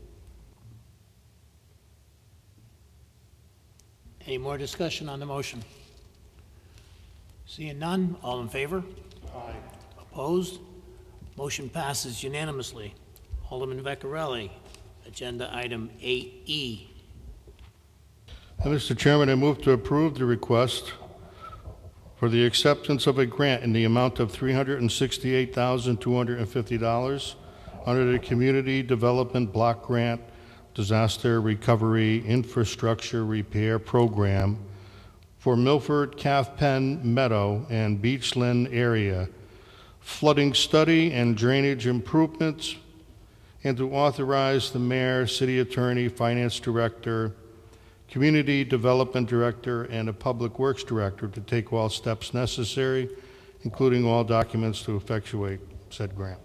Any more discussion on the motion? Seeing none, all in favor? Aye. Opposed? Motion passes unanimously. Alderman Vaccarelli, agenda item eight E. Mister Chairman, I move to approve the request for the acceptance of a grant in the amount of three hundred sixty-eight thousand two hundred fifty dollars under the Community Development Block Grant Disaster Recovery Infrastructure Repair Program for Milford, Calf Pen Meadow, and Beachland area, flooding study and drainage improvements, and to authorize the mayor, city attorney, finance director, community development director, and a public works director to take all steps necessary, including all documents to effectuate said grant.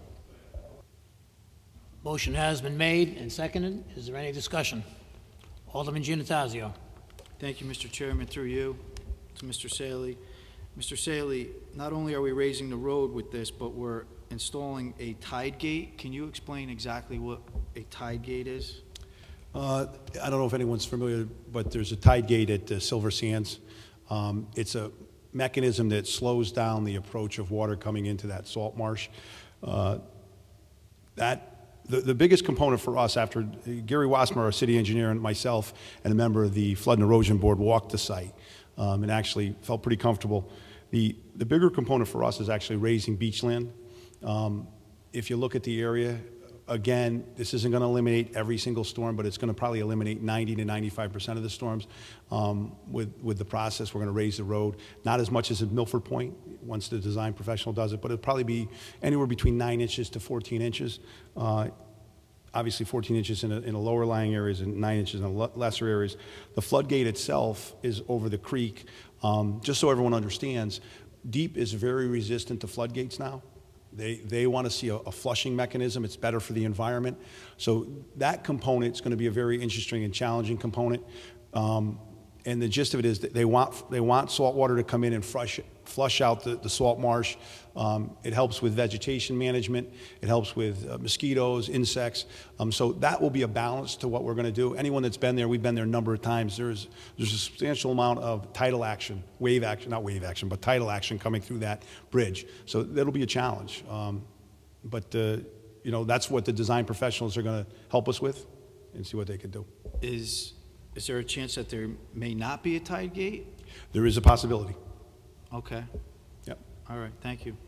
Motion has been made and seconded. Is there any discussion? Alderman Giannatasio. Thank you, Mister Chairman. Through you to Mister Saley. Mister Saley, not only are we raising the road with this, but we're installing a tide gate. Can you explain exactly what a tide gate is? Uh, I don't know if anyone's familiar, but there's a tide gate at uh, Silver Sands. Um, it's a mechanism that slows down the approach of water coming into that salt marsh. Uh, that the, the biggest component for us, after Gary Wassmer, our city engineer, and myself, and a member of the Flood and Erosion Board walked the site um, and actually felt pretty comfortable. The, the bigger component for us is actually raising beachland. Um, if you look at the area, again, this isn't going to eliminate every single storm, but it's going to probably eliminate ninety to ninety-five percent of the storms. Um, with, with the process, we're going to raise the road, not as much as at Milford Point, once the design professional does it, but it'll probably be anywhere between nine inches to fourteen inches. Uh, obviously fourteen inches in, a, in the lower lying areas and nine inches in the lesser areas. The floodgate itself is over the creek. Um, just so everyone understands, DEEP is very resistant to floodgates now. They, they want to see a, a flushing mechanism. It's better for the environment. So that component is going to be a very interesting and challenging component. Um, and the gist of it is that they want, they want salt water to come in and flush, flush out the, the salt marsh. Um, it helps with vegetation management. It helps with uh, mosquitoes, insects. Um, so that will be a balance to what we're going to do. Anyone that's been there, we've been there a number of times, there's, there's a substantial amount of tidal action, wave action, not wave action, but tidal action coming through that bridge. So that'll be a challenge. Um, but, uh, you know, that's what the design professionals are going to help us with and see what they can do. Is, is there a chance that there may not be a tide gate? There is a possibility. Okay. Yep. All right, thank you.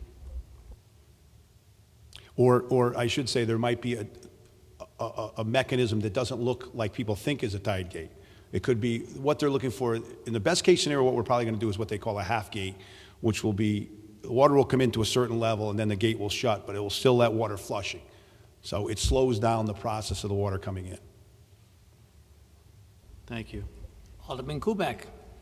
Or, or I should say there might be a, a, a mechanism that doesn't look like people think is a tide gate. It could be what they're looking for. In the best case scenario, what we're probably going to do is what they call a half gate, which will be the water will come into a certain level and then the gate will shut, but it will still let water flushing. So it slows down the process of the water coming in. Thank you. Alderman Kubek.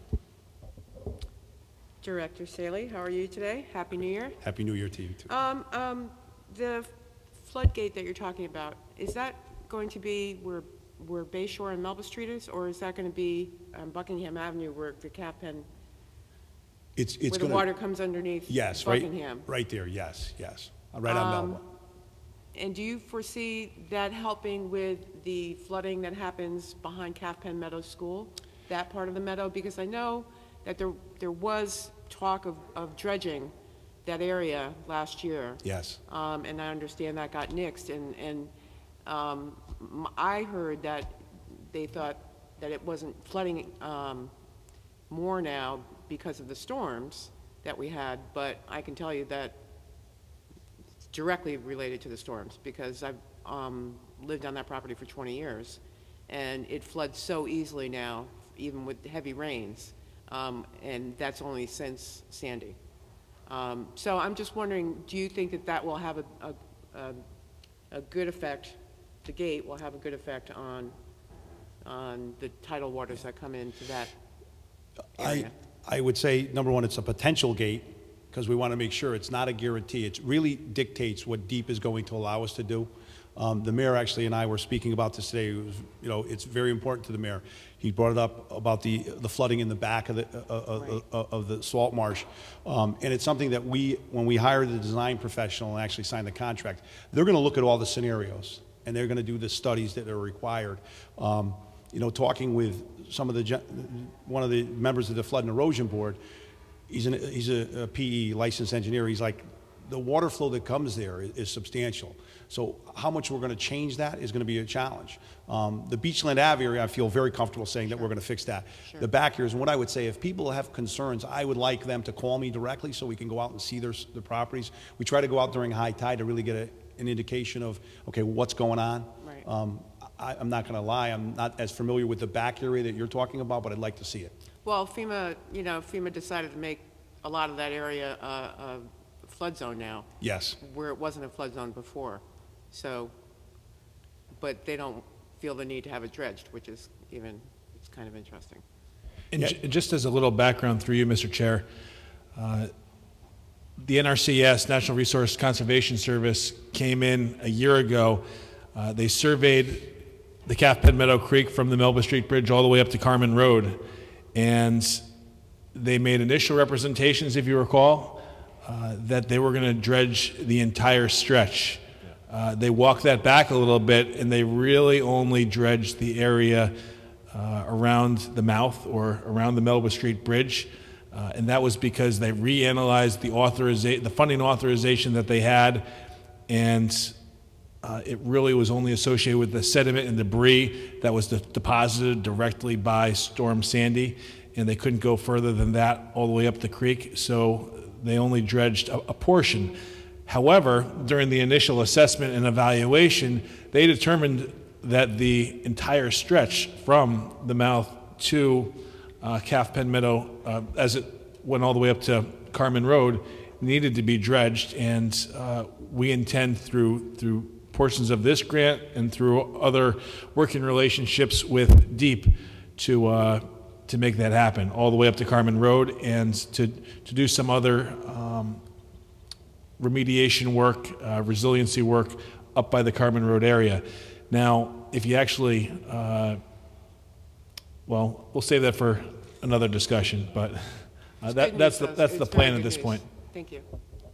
Director Saley, how are you today? Happy New Year. Happy New Year to you, too. Um, um, the floodgate that you're talking about, is that going to be where, where Bayshore and Melba Street is, or is that going to be um, Buckingham Avenue where the Calf Pen, It's, it's where gonna, the water comes underneath yes, Buckingham? Right, right there, yes, yes. Right on Um, Melba. And do you foresee that helping with the flooding that happens behind Calf Pen Meadow School, that part of the meadow? Because I know that there, there was talk of, of dredging that area last year. Yes. Um, and I understand that got nixed, and, and um, m- I heard that they thought that it wasn't flooding um, more now because of the storms that we had, but I can tell you that it's directly related to the storms, because I've um, lived on that property for twenty years, and it floods so easily now, even with heavy rains, um, and that's only since Sandy. Um, so I'm just wondering, do you think that that will have a, a, a, a good effect, the gate will have a good effect on, on the tidal waters that come into that area? I, I would say, number one, it's a potential gate, because we want to make sure it's not a guarantee. It really dictates what DEEP is going to allow us to do. Um, the mayor actually and I were speaking about this today. It was, you know, it's very important to the mayor. He brought it up about the the flooding in the back of the uh, uh, right. uh, of the salt marsh, um, and it's something that we, when we hire the design professional and actually sign the contract, they're going to look at all the scenarios and they're going to do the studies that are required. Um, you know, talking with some of the one of the members of the Flood and Erosion Board, he's an, he's a, a P E licensed engineer. He's like, the water flow that comes there is, is substantial. So how much we're going to change that is going to be a challenge. Um, the Beachland Ave area, I feel very comfortable saying that we're going to fix that. Sure. The back areas, and what I would say, if people have concerns, I would like them to call me directly so we can go out and see their, their properties. We try to go out during high tide to really get a, an indication of, okay, what's going on. Right. Um, I, I'm not going to lie, I'm not as familiar with the back area that you're talking about, but I'd like to see it. Well, FEMA, you know, FEMA decided to make a lot of that area uh, a flood zone now. Yes. Where it wasn't a flood zone before. So, but they don't feel the need to have it dredged, which is even, it's kind of interesting. And j just as a little background through you, Mister Chair, uh, the N R C S, National Resource Conservation Service, came in a year ago. Uh, they surveyed the Calf Pen Meadow Creek from the Melba Street Bridge all the way up to Carmen Road. And they made initial representations, if you recall, uh, that they were going to dredge the entire stretch. Uh, they walked that back a little bit, and they really only dredged the area uh, around the mouth or around the Melba Street Bridge. Uh, and that was because they reanalyzed the authoriza- the funding authorization that they had, and uh, it really was only associated with the sediment and debris that was de deposited directly by Storm Sandy, and they couldn't go further than that all the way up the creek, so they only dredged a, a portion. However, during the initial assessment and evaluation, they determined that the entire stretch from the mouth to uh, Calf Pen Meadow, uh, as it went all the way up to Carmen Road, needed to be dredged, and uh, we intend through through portions of this grant and through other working relationships with DEEP to uh, to make that happen, all the way up to Carmen Road, and to to do some other um, remediation work, uh, resiliency work up by the Carmen Road area. Now, if you actually, uh, well, we'll save that for another discussion, but uh, that, that's the, that's the plan at this point. Thank you.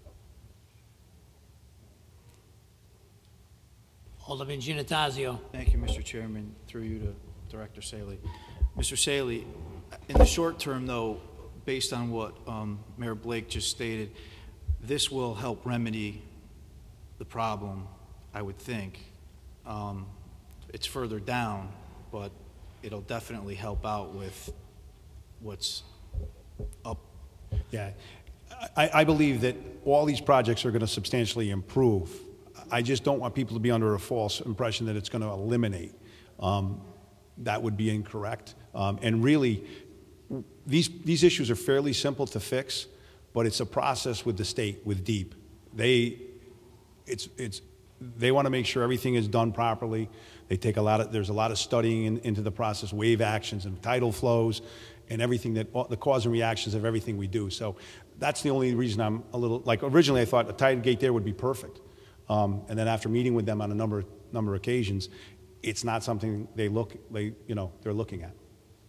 Alderman Giannattasio. Thank you, Mister Chairman. Through you to Director Saley. Mister Saley, in the short term, though, based on what um, Mayor Blake just stated, this will help remedy the problem, I would think. Um, it's further down, but it'll definitely help out with what's up. Yeah, I, I believe that all these projects are going to substantially improve. I just don't want people to be under a false impression that it's going to eliminate. Um, that would be incorrect. Um, and really, these, these issues are fairly simple to fix, but it's a process with the state, with DEEP. They, it's, it's, they want to make sure everything is done properly. They take a lot of, there's a lot of studying in, into the process, wave actions and tidal flows and everything that, the cause and reactions of everything we do. So that's the only reason I'm a little, like originally I thought a tidal gate there would be perfect. Um, and then after meeting with them on a number, number of occasions, it's not something they look, they, you know, they're looking at.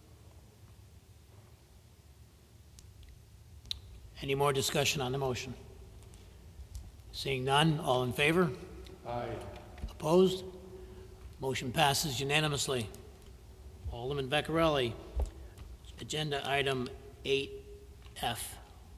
Any more discussion on the motion? Seeing none, all in favor? Aye. Opposed? Motion passes unanimously. Alderman Vecchiarelli, agenda item eight F.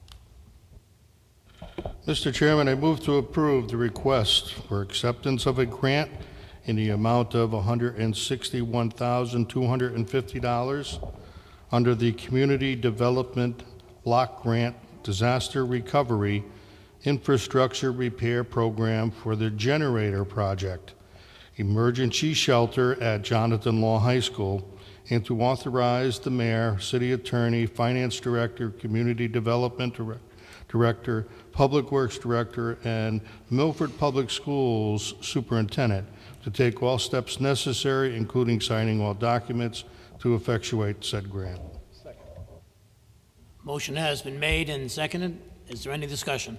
Mister Chairman, I move to approve the request for acceptance of a grant in the amount of one hundred sixty-one thousand two hundred fifty dollars under the Community Development Block Grant Disaster Recovery Infrastructure Repair Program for the Generator Project, Emergency Shelter at Jonathan Law High School, and to authorize the Mayor, City Attorney, Finance Director, Community Development Director, Director, Public Works Director, and Milford Public Schools Superintendent to take all steps necessary, including signing all documents, to effectuate said grant. Second. Motion has been made and seconded. Is there any discussion?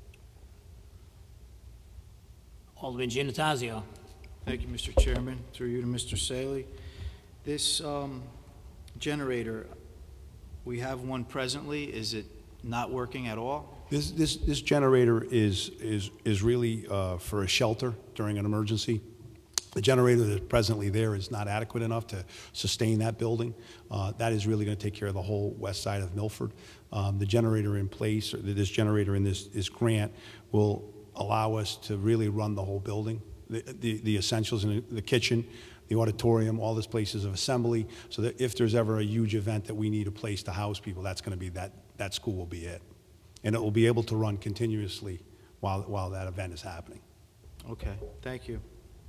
Alderman Giannattasio. Thank you, Mister Chairman. Through you to Mister Saley. This um, generator, we have one presently. Is it not working at all? This, this, this generator is, is, is really uh, for a shelter during an emergency. The generator that's presently there is not adequate enough to sustain that building. Uh, that is really going to take care of the whole west side of Milford. Um, the generator in place, or this generator in this, this grant, will allow us to really run the whole building, the, the, the essentials in the, the kitchen, the auditorium, all these places of assembly, so that if there's ever a huge event that we need a place to house people, that's going to be that, that school will be it. And it will be able to run continuously while, while that event is happening. Okay, thank you.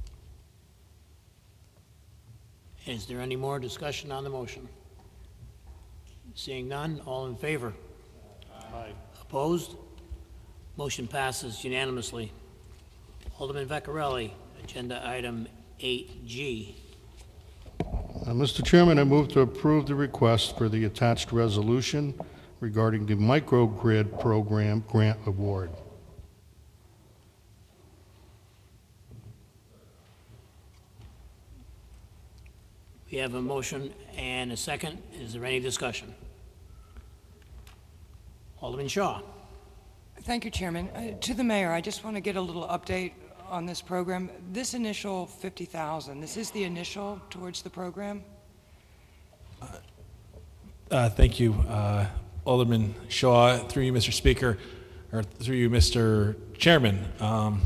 Is there any more discussion on the motion? Seeing none, all in favor? Aye. Opposed? Motion passes unanimously. Alderman Vecchiarelli, agenda item eight G. Uh, Mister Chairman, I move to approve the request for the attached resolution regarding the microgrid program grant award. We have a motion and a second. Is there any discussion? Alderman Shaw. Thank you, Chairman. Uh, to the mayor, I just want to get a little update on this program. This initial fifty thousand, this is the initial towards the program? Uh, thank you, uh, Alderman Shaw. Through you, Mister Speaker, or through you, Mister Chairman. Um,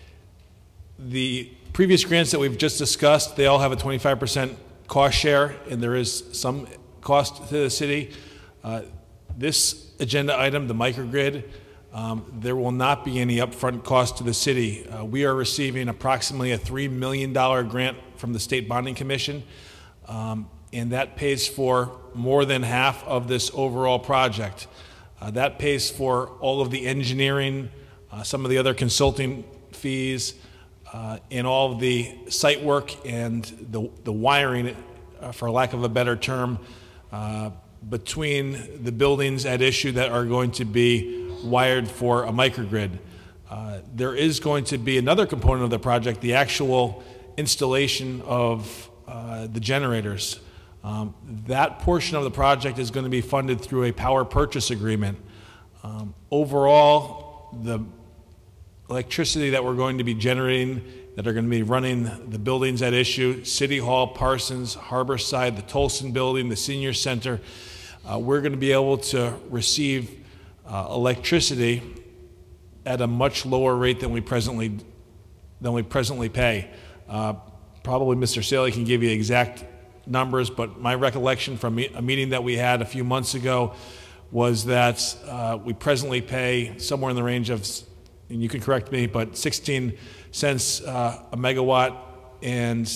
the previous grants that we've just discussed, they all have a twenty-five percent cost share, and there is some cost to the city. Uh, this agenda item, the microgrid, um, there will not be any upfront cost to the city. Uh, we are receiving approximately a three million dollar grant from the State Bonding Commission, um, and that pays for more than half of this overall project. Uh, that pays for all of the engineering, uh, some of the other consulting fees, Uh, in all of the site work and the, the wiring, uh, for lack of a better term, uh, between the buildings at issue that are going to be wired for a microgrid. Uh, there is going to be another component of the project, the actual installation of uh, the generators. Um, that portion of the project is going to be funded through a power purchase agreement. Um, overall, the electricity that we're going to be generating, that are going to be running the buildings at issue, City Hall, Parsons, Harborside, the Tolson Building, the Senior Center, uh, we're going to be able to receive uh, electricity at a much lower rate than we presently than we presently pay. Uh, probably Mister Saley can give you exact numbers, but my recollection from a meeting that we had a few months ago was that uh, we presently pay somewhere in the range of, and you can correct me, but sixteen cents uh, a megawatt and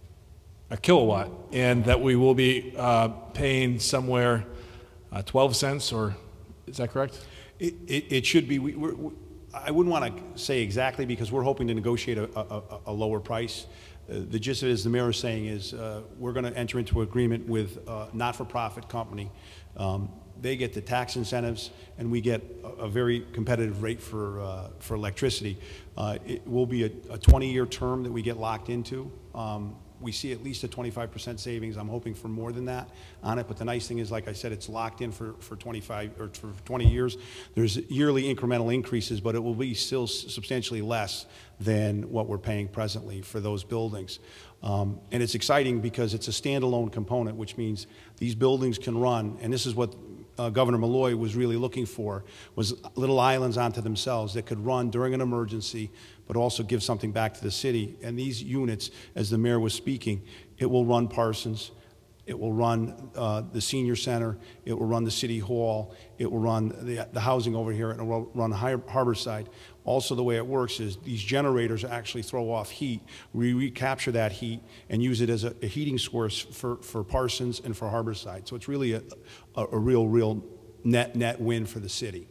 a kilowatt, and that we will be uh, paying somewhere uh, twelve cents, or is that correct? It, it, it should be. We, we're, we, I wouldn't want to say exactly because we're hoping to negotiate a, a, a lower price. Uh, the gist of it, as the mayor is saying, is uh, we're going to enter into an agreement with a not-for-profit company. Um, They get the tax incentives, and we get a, a very competitive rate for uh, for electricity. Uh, it will be a twenty-year term that we get locked into. Um, we see at least a twenty-five percent savings. I'm hoping for more than that on it. But the nice thing is, like I said, it's locked in for for twenty-five or for twenty years. There's yearly incremental increases, but it will be still substantially less than what we're paying presently for those buildings. Um, and it's exciting because it's a standalone component, which means these buildings can run, and this is what Uh, Governor Malloy was really looking for, was little islands onto themselves that could run during an emergency, but also give something back to the city. And these units, as the mayor was speaking, it will run Parsons, it will run uh, the senior center, it will run the city hall, it will run the, the housing over here, and it will run Harborside. Also, the way it works is these generators actually throw off heat. We recapture that heat and use it as a, a heating source for, for Parsons and for Harborside. So it's really a, a, a real, real net, net win for the city.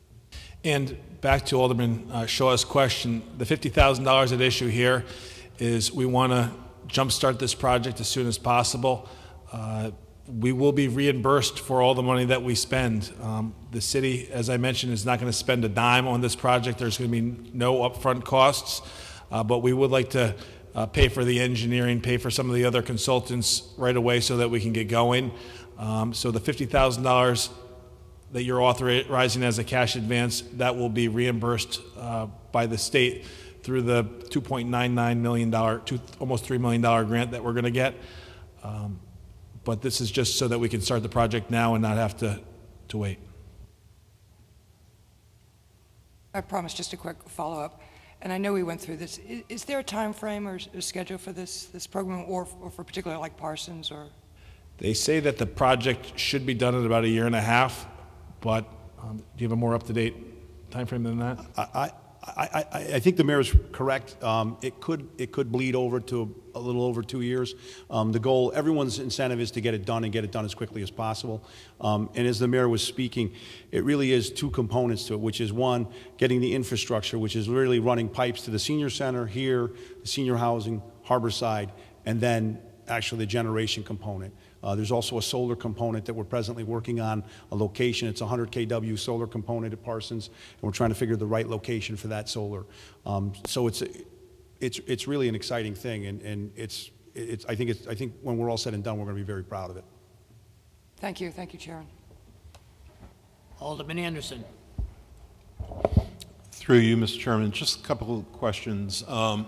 And back to Alderman uh, Shaw's question, the fifty thousand dollars at issue here is we want to jumpstart this project as soon as possible. Uh, we will be reimbursed for all the money that we spend. Um, the city, as I mentioned, is not going to spend a dime on this project. There's going to be no upfront costs, uh, but we would like to uh, pay for the engineering, pay for some of the other consultants right away so that we can get going. Um, so the fifty thousand dollars that you're authorizing as a cash advance, that will be reimbursed uh, by the state through the two point nine nine million dollars, two, almost three million dollars grant that we're going to get. Um, but this is just so that we can start the project now and not have to, to wait. I promise just a quick follow-up. And I know we went through this. Is, is there a time frame or a schedule for this, this program, or, or for particular like Parsons? Or They say that the project should be done in about a year and a half, but um, do you have a more up-to-date time frame than that? I, I, I, I think the mayor is correct. Um, it could it could bleed over to a little over two years. Um, the goal, everyone's incentive is to get it done and get it done as quickly as possible. Um, and as the mayor was speaking, it really is two components to it, which is one, getting the infrastructure, which is really running pipes to the senior center here, the senior housing, Harborside, and then actually the generation component. Uh, there's also a solar component that we're presently working on, a location. It's a one hundred K W solar component at Parsons, and we're trying to figure the right location for that solar. Um, so it's, it's, it's really an exciting thing, and, and it's, it's, I, think it's, I think when we're all said and done, we're going to be very proud of it. Thank you. Thank you, Chairman. Alderman Anderson. Through you, Mister Chairman, just a couple of questions. Um,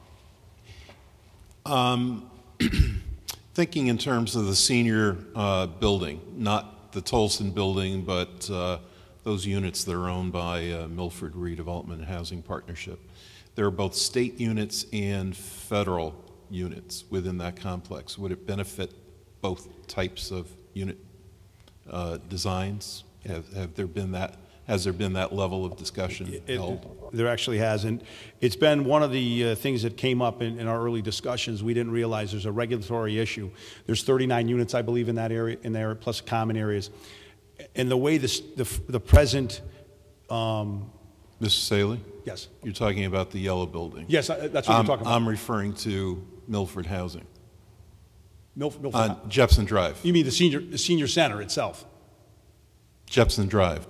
um, Thinking in terms of the senior uh, building, not the Tolson building, but uh, those units that are owned by uh, Milford Redevelopment and Housing Partnership. There are both state units and federal units within that complex. Would it benefit both types of unit uh, designs? Have, have there been that? Has there been that level of discussion It, held? there actually has, and it's been one of the uh, things that came up in, in our early discussions. We didn't realize there's a regulatory issue. There's thirty-nine units, I believe, in that area, in there, plus common areas. And the way this, the, the present... Um, Mister Saley? Yes. You're talking about the yellow building? Yes, I, that's what I'm, you're talking about. I'm referring to Milford Housing. Milf, Milford. On Jepson Drive. You mean the senior, the senior center itself? Jepson Drive.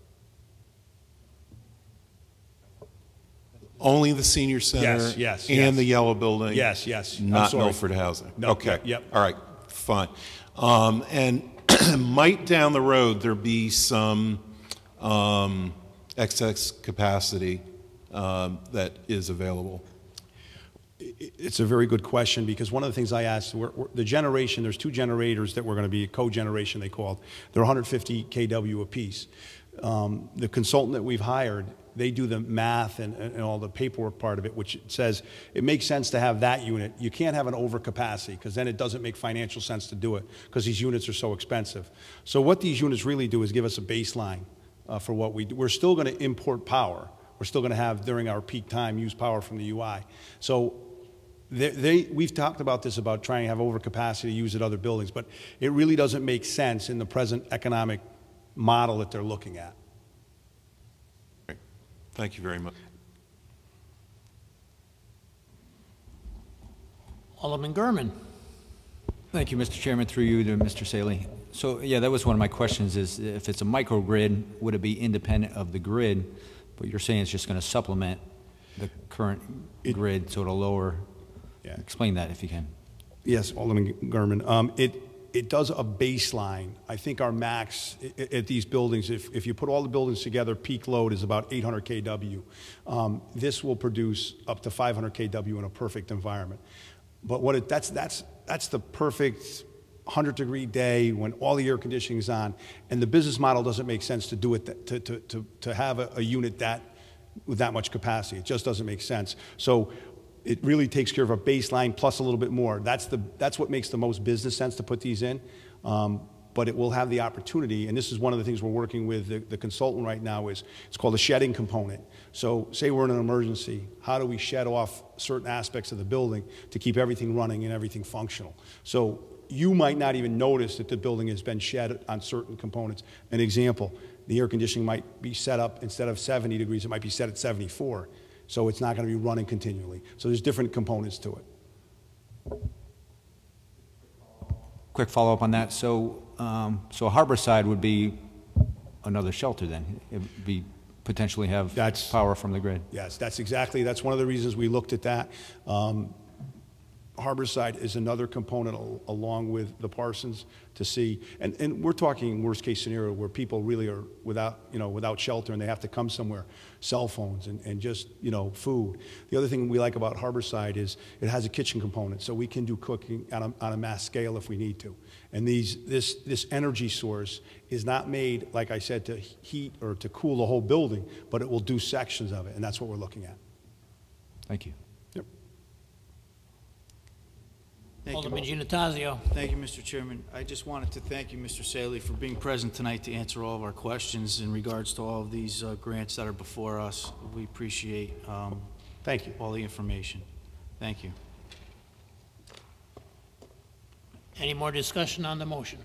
Only the senior center? Yes, yes, And yes. the yellow building? Yes, yes. I'm Not sorry. Milford Housing? No, Okay. yep, yep. All right, fine. Um, and might down the road there be some um, excess capacity um, that is available? It's a very good question, because one of the things I asked, we're, we're, the generation, there's two generators that we're going to be, co-generation they called. They're one hundred fifty K W apiece. Um, the consultant that we've hired, they do the math and, and all the paperwork part of it, which says it makes sense to have that unit. You can't have an overcapacity, because then it doesn't make financial sense to do it, because these units are so expensive. So what these units really do is give us a baseline uh, for what we do. We're still going to import power. We're still going to have, during our peak time, use power from the U I. So They, they, we've talked about this, about trying to have overcapacity use at other buildings, but it really doesn't make sense in the present economic model that they're looking at. Great. Thank you very much. Alderman Gurman. Thank you, Mister Chairman, through you to Mister Saley. So, yeah, that was one of my questions, is if it's a microgrid, would it be independent of the grid? But you're saying it's just going to supplement the current It, grid, so it'll lower. Yeah. Explain that if you can. Yes, Alderman Gurman. Um, it, it does a baseline. I think our max at, at these buildings, if, if you put all the buildings together, peak load is about eight hundred K W. Um, this will produce up to five hundred K W in a perfect environment. But what it, that's, that's, that's the perfect one hundred degree day when all the air conditioning is on, and the business model doesn't make sense to do it, th to, to, to, to have a, a unit that, with that much capacity. It just doesn't make sense. So it really takes care of a baseline plus a little bit more. That's, the, that's what makes the most business sense to put these in. Um, but it will have the opportunity, and this is one of the things we're working with the, the consultant right now, is it's called a shedding component. So say we're in an emergency, how do we shed off certain aspects of the building to keep everything running and everything functional? So you might not even notice that the building has been shed on certain components. An example, the air conditioning might be set up, instead of seventy degrees, it might be set at seventy-four. So it's not going to be running continually. So there's different components to it. Quick follow-up on that. So, um, so Harborside would be another shelter then? It would be potentially have that's, power from the grid? Yes, that's exactly, that's one of the reasons we looked at that. Um, Harborside is another component al along with the Parsons to see, and, and we're talking worst case scenario where people really are without, you know, without shelter and they have to come somewhere, cell phones and, and just, you know, food. The other thing we like about Harborside is it has a kitchen component, so we can do cooking on a, on a mass scale if we need to. And these, this, this energy source is not made, like I said, to heat or to cool the whole building, but it will do sections of it, and that's what we're looking at. Thank you. Yep. Thank Alderman you. Giannattasio. Thank you, Mister Chairman. I just wanted to thank you, Mister Saley, for being present tonight to answer all of our questions in regards to all of these uh, grants that are before us. We appreciate um, thank you. all the information. Thank you. Any more discussion on the motion?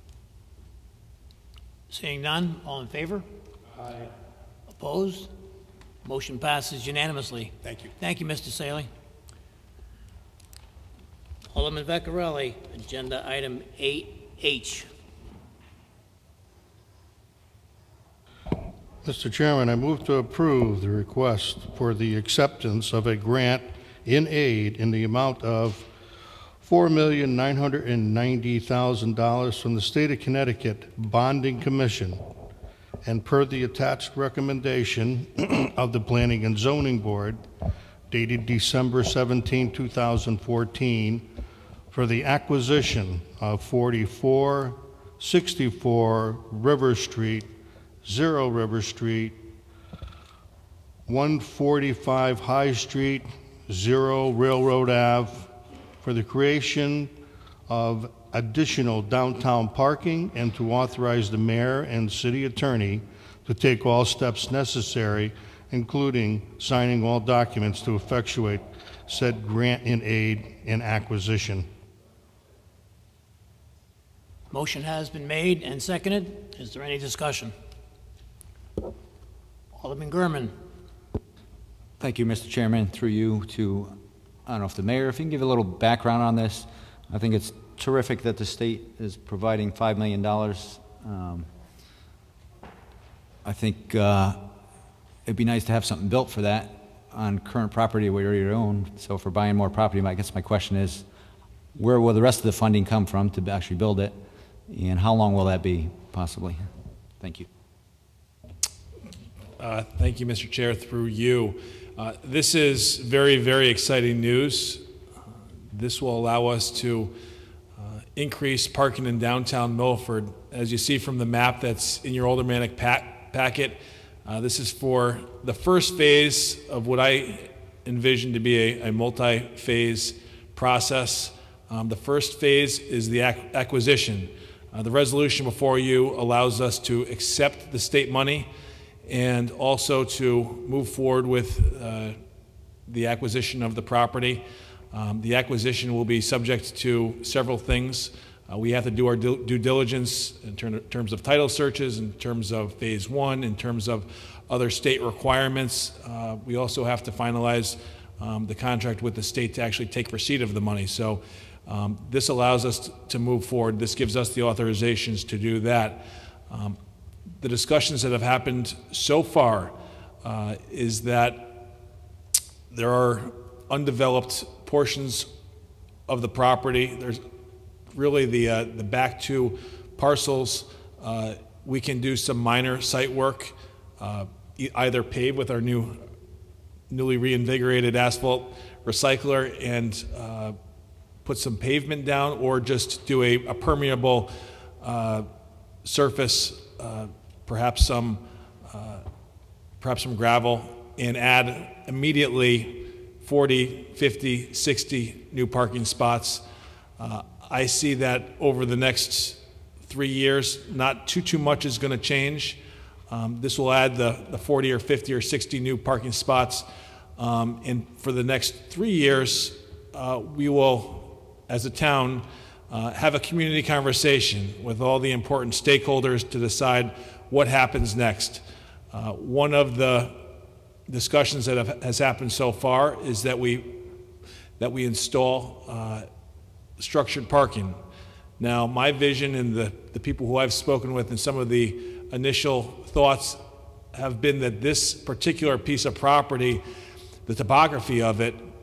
Seeing none, all in favor? Aye. Opposed? Motion passes unanimously. Thank you. Thank you, Mister Saley. Alderman Vecchiarelli, agenda item eight H. Mister Chairman, I move to approve the request for the acceptance of a grant in aid in the amount of four million nine hundred ninety thousand dollars from the State of Connecticut Bonding Commission, and per the attached recommendation of the Planning and Zoning Board dated December seventeenth, two thousand fourteen, for the acquisition of forty-four sixty-four River Street, zero River Street, one forty-five High Street, zero Railroad Ave, for the creation of additional downtown parking, and to authorize the mayor and city attorney to take all steps necessary, including signing all documents to effectuate said grant in aid and acquisition. Motion has been made and seconded. Is there any discussion? Alderman Gurman. Thank you, Mister Chairman. Through you to, I don't know if the mayor, if you can give a little background on this. I think it's terrific that the state is providing five million dollars. Um, I think uh, it'd be nice to have something built for that on current property we already own. So if we're buying more property, I guess my question is, where will the rest of the funding come from to actually build it? And how long will that be, possibly? Thank you. Uh, thank you, Mister Chair, through you. Uh, this is very, very exciting news. Uh, this will allow us to uh, increase parking in downtown Milford. As you see from the map that's in your aldermanic pack packet, uh, this is for the first phase of what I envision to be a, a multi-phase process. Um, the first phase is the ac acquisition. Uh, the resolution before you allows us to accept the state money and also to move forward with uh, the acquisition of the property. Um, the acquisition will be subject to several things. Uh, we have to do our due, due diligence in ter terms of title searches, in terms of phase one, in terms of other state requirements. Uh, we also have to finalize um, the contract with the state to actually take receipt of the money. So um, this allows us to move forward. This gives us the authorizations to do that. Um, The discussions that have happened so far uh, is that there are undeveloped portions of the property. There's really the, uh, the back two parcels. Uh, we can do some minor site work, uh, e either pave with our new, newly reinvigorated asphalt recycler and uh, put some pavement down, or just do a, a permeable uh, surface, uh, perhaps some, uh, perhaps some gravel, and add immediately forty, fifty, sixty new parking spots. Uh, I see that over the next three years, not too, too much is going to change. Um, this will add the, the forty or fifty or sixty new parking spots. Um, and for the next three years, uh, we will, as a town, uh, have a community conversation with all the important stakeholders to decide what happens next. Uh, one of the discussions that have, has happened so far is that we, that we install uh, structured parking. Now, my vision and the, the people who I've spoken with and some of the initial thoughts have been that this particular piece of property, the topography of it,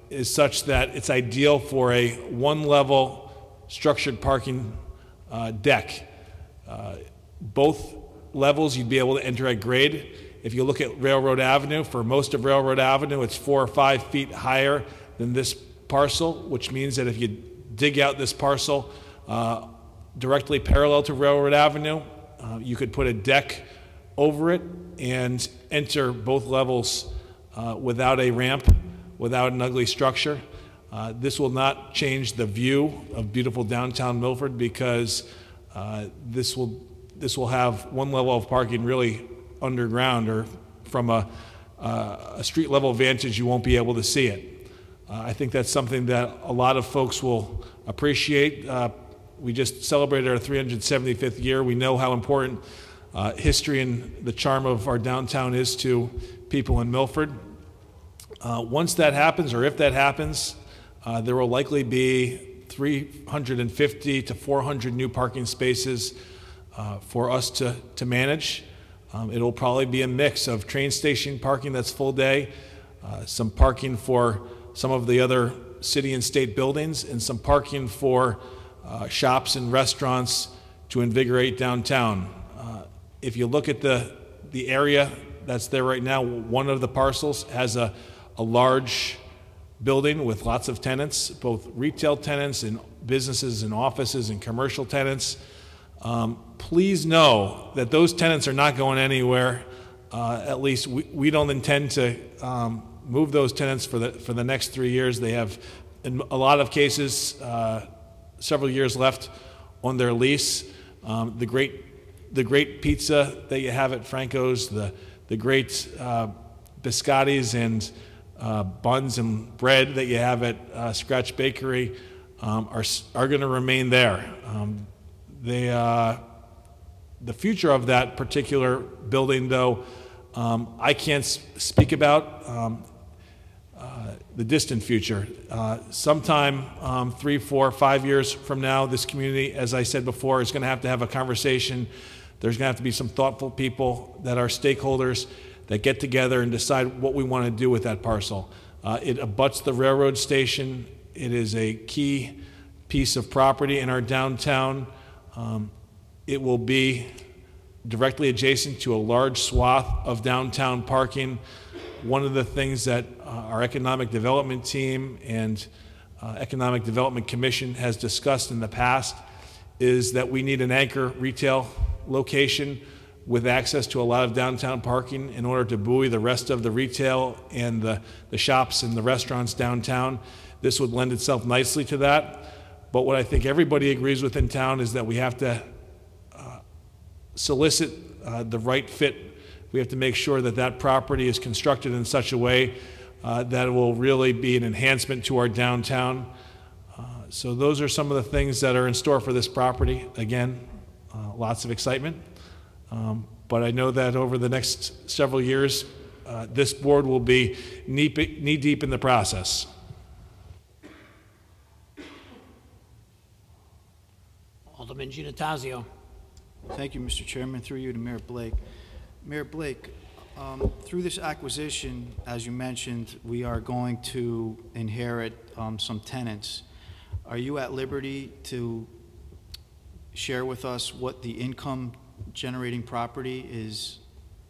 is such that it's ideal for a one-level structured parking uh, deck. Uh, both levels you'd be able to enter at grade. If you look at Railroad Avenue, for most of Railroad Avenue, it's four or five feet higher than this parcel, which means that if you dig out this parcel uh, directly parallel to Railroad Avenue, uh, you could put a deck over it and enter both levels uh, without a ramp, without an ugly structure. Uh, this will not change the view of beautiful downtown Milford, because uh, this will this will have one level of parking really underground, or from a, uh, a street level vantage you won't be able to see it. Uh, I think that's something that a lot of folks will appreciate. Uh, we just celebrated our three hundred seventy-fifth year. We know how important uh, history and the charm of our downtown is to people in Milford. Uh, once that happens, or if that happens, uh, there will likely be three hundred fifty to four hundred new parking spaces uh, for us to, to manage. Um, it'll probably be a mix of train station parking that's full day, uh, some parking for some of the other city and state buildings, and some parking for uh, shops and restaurants to invigorate downtown. Uh, if you look at the, the area that's there right now, one of the parcels has a, a large building with lots of tenants, both retail tenants and businesses and offices and commercial tenants. Um, please know that those tenants are not going anywhere. Uh, at least we, we don't intend to um, move those tenants for the for the next three years. They have, in a lot of cases, uh, several years left on their lease. Um, the great the great pizza that you have at Franco's, the the great uh, biscottis and uh, buns and bread that you have at uh, Scratch Bakery um, are are going to remain there. Um, They, uh, the future of that particular building, though, um, I can't s- speak about um, uh, the distant future. Uh, sometime um, three, four, five years from now, this community, as I said before, is going to have to have a conversation. There's going to have to be some thoughtful people that are stakeholders that get together and decide what we want to do with that parcel. Uh, it abuts the railroad station. It is a key piece of property in our downtown. Um, it will be directly adjacent to a large swath of downtown parking. One of the things that uh, our economic development team and uh, economic development commission has discussed in the past is that we need an anchor retail location with access to a lot of downtown parking in order to buoy the rest of the retail and the, the shops and the restaurants downtown. This would lend itself nicely to that. But what I think everybody agrees with in town is that we have to uh, solicit uh, the right fit. We have to make sure that that property is constructed in such a way uh, that it will really be an enhancement to our downtown. Uh, so those are some of the things that are in store for this property. Again, uh, lots of excitement. Um, but I know that over the next several years, uh, this board will be knee, knee deep in the process. Alderman Giannattasio. Thank you, Mister Chairman. Through you to Mayor Blake. Mayor Blake, um, through this acquisition, as you mentioned, we are going to inherit um, some tenants. Are you at liberty to share with us what the income generating property is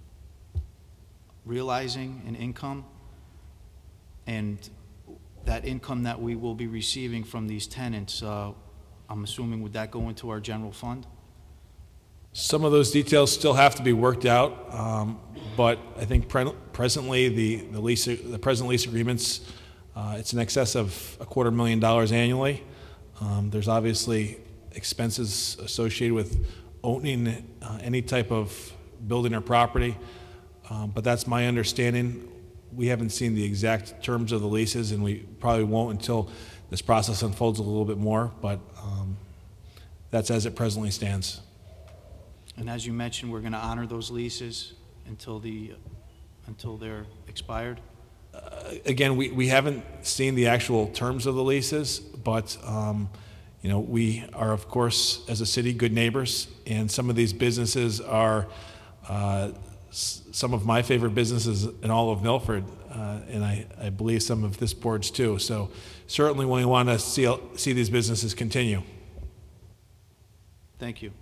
realizing in income, and that income that we will be receiving from these tenants? Uh, I'm assuming, would that go into our general fund? Some of those details still have to be worked out, um, but I think pre- presently the the lease the present lease agreements, uh, it's in excess of a quarter million dollars annually. Um, there's obviously expenses associated with owning uh, any type of building or property, um, but that's my understanding. We haven't seen the exact terms of the leases, and we probably won't until this process unfolds a little bit more, but um, that's as it presently stands. And as you mentioned, we're going to honor those leases until the until they're expired? Uh, again, we, we haven't seen the actual terms of the leases, but um, you know, we are, of course, as a city, good neighbors, and some of these businesses are uh, s- some of my favorite businesses in all of Milford. uh, and I, I believe some of this board's too. So certainly we want to see, see these businesses continue. Thank you.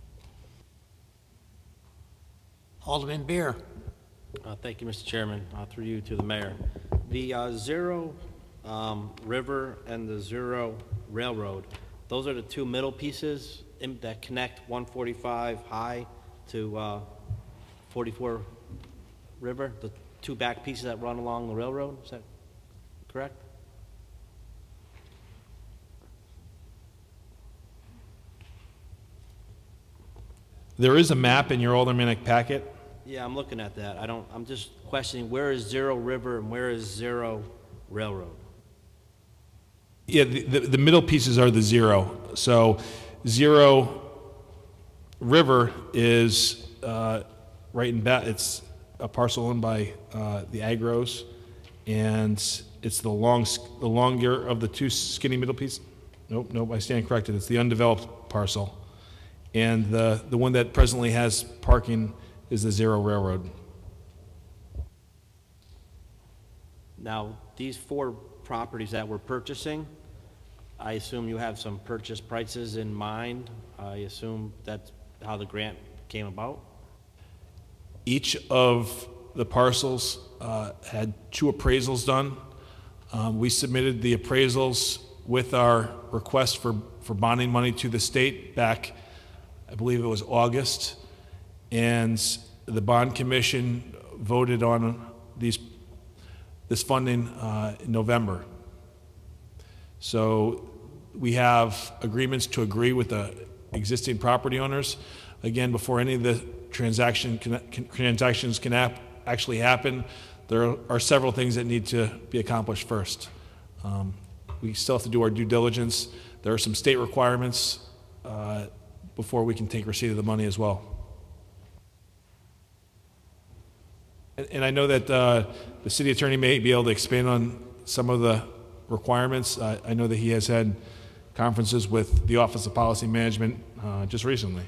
Alderman Beer. Uh, thank you, Mister Chairman. Uh, through you to the mayor. The uh, Zero um, River and the Zero Railroad, those are the two middle pieces in, that connect one forty-five High to uh, forty-four River, the two back pieces that run along the railroad. Is that correct? There is a map in your aldermanic packet. Yeah, I'm looking at that. I don't. I'm just questioning where is Zero River and where is Zero Railroad. Yeah, the, the, the middle pieces are the zero. So Zero River is uh, right in back. It's a parcel owned by uh, the Agros, and it's the long, the longer of the two skinny middle pieces. Nope, nope. I stand corrected. It's the undeveloped parcel. And the, the one that presently has parking is the Zero Railroad. Now, these four properties that we're purchasing, I assume you have some purchase prices in mind. I assume that's how the grant came about. Each of the parcels uh, had two appraisals done. Um, we submitted the appraisals with our request for, for bonding money to the state back, I believe it was August, and the bond commission voted on these, this funding uh, in November. So we have agreements to agree with the existing property owners. Again, before any of the transaction can, can, transactions can ap actually happen, there are several things that need to be accomplished first. Um, we still have to do our due diligence. There are some state requirements uh, before we can take receipt of the money as well. And, and I know that uh, the city attorney may be able to expand on some of the requirements. Uh, I know that he has had conferences with the Office of Policy Management uh, just recently.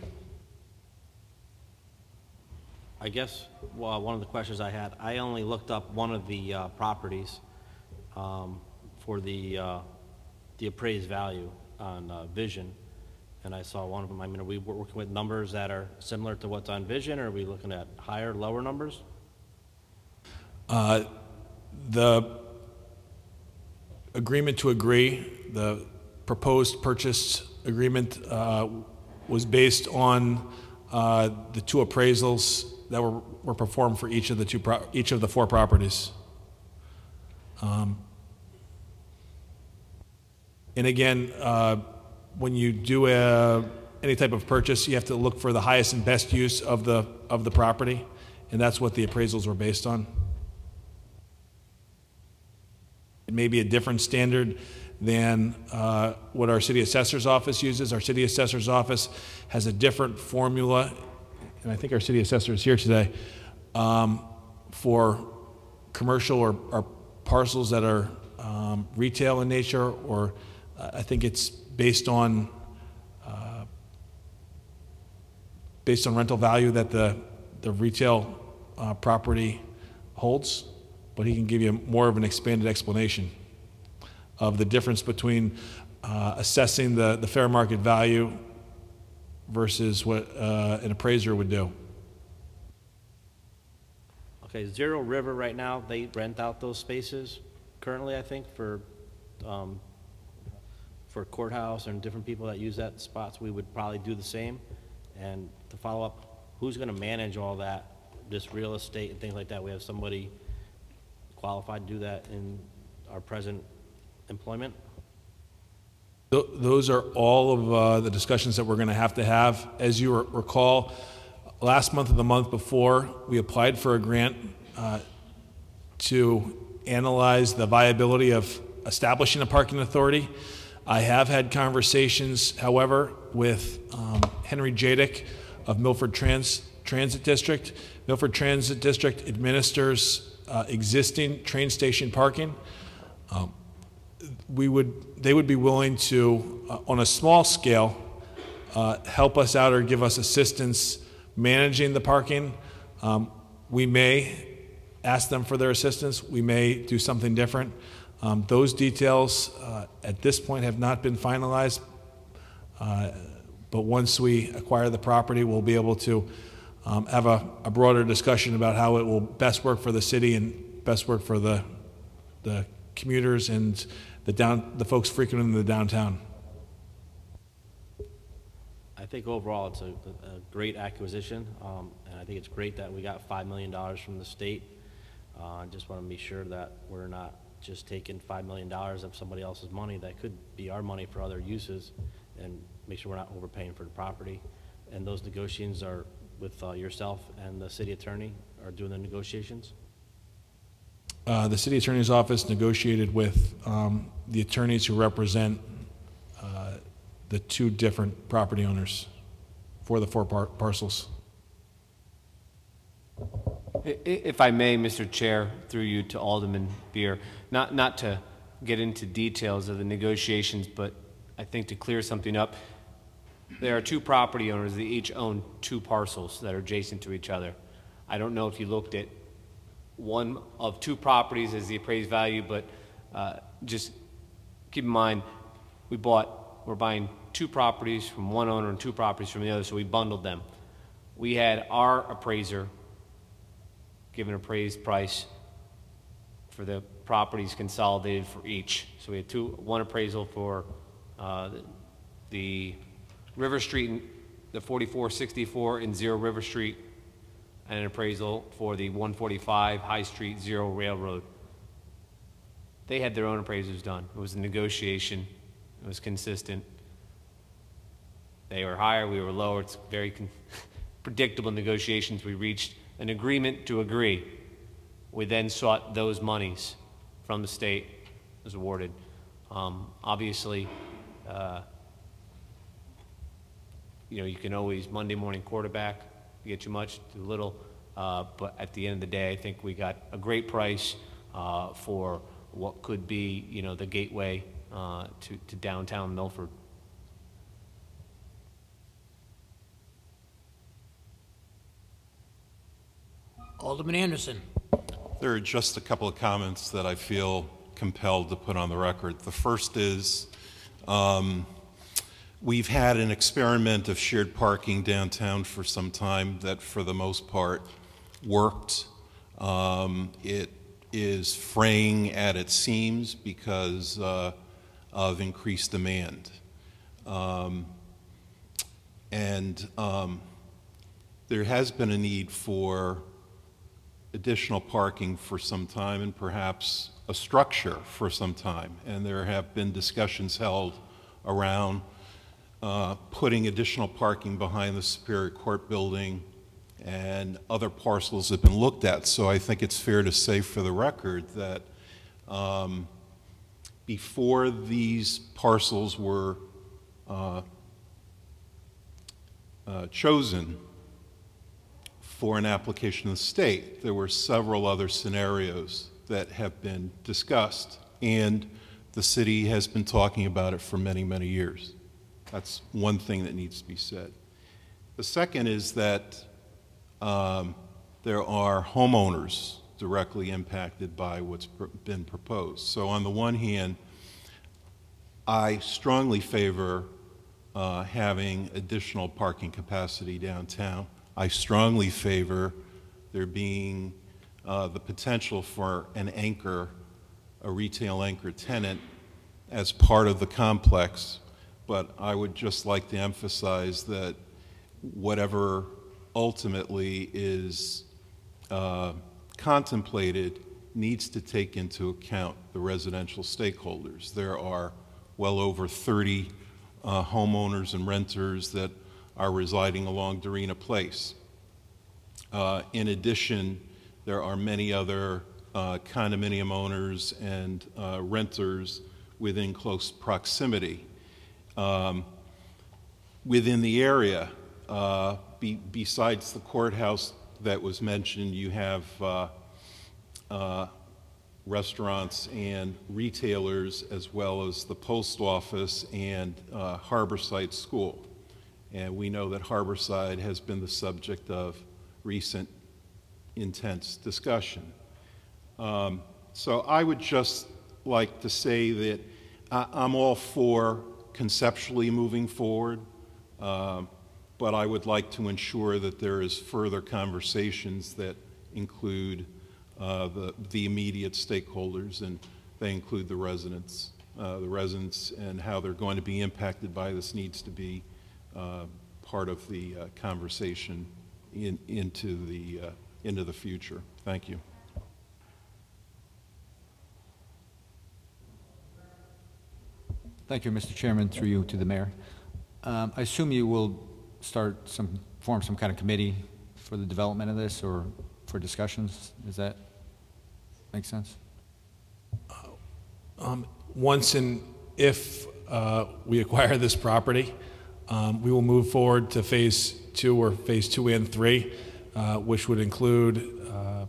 I guess well, one of the questions I had, I only looked up one of the uh, properties um, for the, uh, the appraised value on uh, Vision. And I saw one of them. I mean, are we working with numbers that are similar to what's on Vision, or are we looking at higher, lower numbers? Uh, the agreement to agree, the proposed purchase agreement uh, was based on uh, the two appraisals that were, were performed for each of the two pro each of the four properties. Um, and again, uh, when you do a, any type of purchase, you have to look for the highest and best use of the of the property, and that's what the appraisals were based on. It may be a different standard than uh, what our city assessor's office uses. Our city assessor's office has a different formula, and I think our city assessor is here today, um, for commercial or, or parcels that are um, retail in nature, or uh, I think it's based on uh, based on rental value that the the retail uh, property holds, but he can give you more of an expanded explanation of the difference between uh, assessing the the fair market value versus what uh, an appraiser would do. Okay, Zero River right now, they rent out those spaces currently, I think, for um, for courthouse and different people that use that spots. We would probably do the same. And to follow up, who's going to manage all that, this real estate and things like that? We have somebody qualified to do that in our present employment? Th those are all of uh, the discussions that we're going to have to have. As you re recall, last month and the month before, we applied for a grant uh, to analyze the viability of establishing a parking authority. I have had conversations, however, with um, Henry Jadick of Milford Trans Transit District. Milford Transit District administers uh, existing train station parking. Um, we would, they would be willing to, uh, on a small scale, uh, help us out or give us assistance managing the parking. Um, we may ask them for their assistance. We may do something different. Um, those details uh, at this point have not been finalized, uh, but once we acquire the property, we'll be able to um, have a, a broader discussion about how it will best work for the city and best work for the, the commuters and the, down, the folks frequenting the downtown. I think overall it's a, a great acquisition, um, and I think it's great that we got five million dollars from the state. Uh, I just want to be sure that we're not just taking five million dollars of somebody else's money that could be our money for other uses, and make sure we're not overpaying for the property. And those negotiations are with uh, yourself and the city attorney are doing the negotiations? Uh, the city attorney's office negotiated with um, the attorneys who represent uh, the two different property owners for the four par parcels. If I may, Mister Chair, through you to Alderman Beer, not, not to get into details of the negotiations, but I think to clear something up, there are two property owners that each own two parcels that are adjacent to each other. I don't know if you looked at one of two properties as the appraised value, but uh, just keep in mind, we bought, we're buying two properties from one owner and two properties from the other, so we bundled them. We had our appraiser give an appraised price for the properties consolidated for each. So we had two, one appraisal for uh, the, the River Street, and the forty-four sixty-four in Zero River Street, and an appraisal for the one forty-five High Street Zero Railroad. They had their own appraisers done. It was a negotiation. It was consistent. They were higher, we were lower. It's very con predictable negotiations. We reached an agreement to agree. We then sought those monies from the state, was awarded. Um, obviously, uh, you know, you can always Monday morning quarterback, you get too much, too little, uh, but at the end of the day, I think we got a great price uh, for what could be, you know, the gateway uh, to, to downtown Milford. Alderman Anderson. There are just a couple of comments that I feel compelled to put on the record. The first is um, we've had an experiment of shared parking downtown for some time that for the most part worked. Um, it is fraying at its seams because uh, of increased demand. Um, and um, there has been a need for additional parking for some time and perhaps a structure for some time. And there have been discussions held around uh, putting additional parking behind the Superior Court building, and other parcels have been looked at. So I think it's fair to say for the record that um, before these parcels were uh, uh, chosen for an application of the state, there were several other scenarios that have been discussed, and the city has been talking about it for many, many years. That's one thing that needs to be said. The second is that um, there are homeowners directly impacted by what's pr been proposed. So on the one hand, I strongly favor uh, having additional parking capacity downtown. I strongly favor there being uh, the potential for an anchor, a retail anchor tenant as part of the complex, but I would just like to emphasize that whatever ultimately is uh, contemplated needs to take into account the residential stakeholders. There are well over thirty uh, homeowners and renters that are residing along Dorena Place. Uh, in addition, there are many other uh, condominium owners and uh, renters within close proximity. Um, within the area, uh, be, besides the courthouse that was mentioned, you have uh, uh, restaurants and retailers, as well as the post office and uh, Harborside School. And we know that Harborside has been the subject of recent intense discussion. Um, so I would just like to say that I, I'm all for conceptually moving forward, uh, but I would like to ensure that there is further conversations that include uh, the, the immediate stakeholders, and they include the residents. Uh, the residents and how they're going to be impacted by this needs to be uh, part of the uh, conversation in, into the uh, into the future. Thank you. Thank you, Mister Chairman. Through you to the mayor. Um, I assume you will start some form some kind of committee for the development of this or for discussions. Does that make sense? Um, once and if uh, we acquire this property, um, we will move forward to phase two or phase two and three, uh, which would include uh,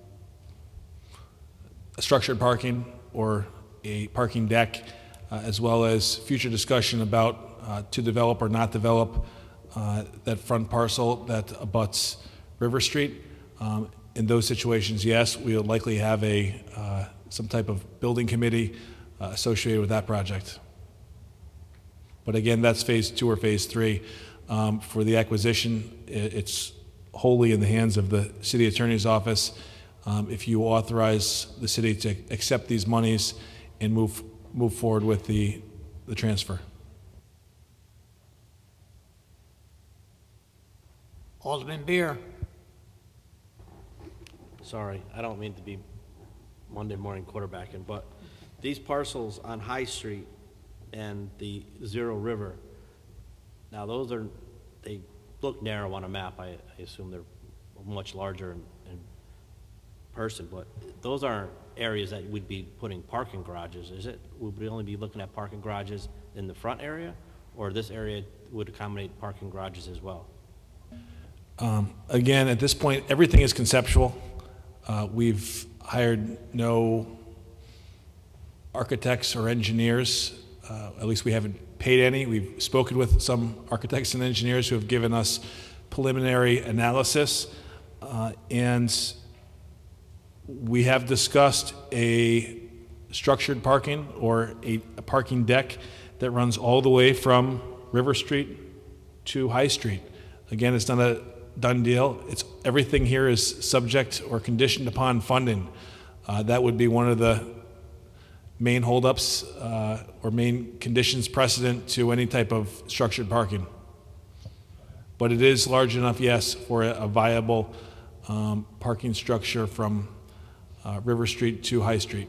a structured parking or a parking deck, uh, as well as future discussion about uh, to develop or not develop uh, that front parcel that abuts River Street. Um, in those situations, yes, we will likely have a uh, some type of building committee Uh, associated with that project. But again, that's phase two or phase three. Um, for the acquisition, it's wholly in the hands of the city attorney's office. Um, if you authorize the city to accept these monies and move move forward with the the transfer. Alderman Beer. Sorry, I don't mean to be Monday morning quarterbacking, but these parcels on High Street and the Zero River, now those are, they look narrow on a map. I, I assume they're much larger in, in person, but those aren't areas that we'd be putting parking garages, is it? Would we only be looking at parking garages in the front area, or this area would accommodate parking garages as well? Um, again, at this point, everything is conceptual. Uh, we've hired no architects or engineers. Uh, at least we haven't paid any. We've spoken with some architects and engineers who have given us preliminary analysis, uh, and we have discussed a structured parking or a, a parking deck that runs all the way from River Street to High Street. Again, it's not a done deal. It's everything here is subject or conditioned upon funding. Uh, that would be one of the main holdups uh, or main conditions precedent to any type of structured parking. But it is large enough, yes, for a, a viable um, parking structure from uh, River Street to High Street.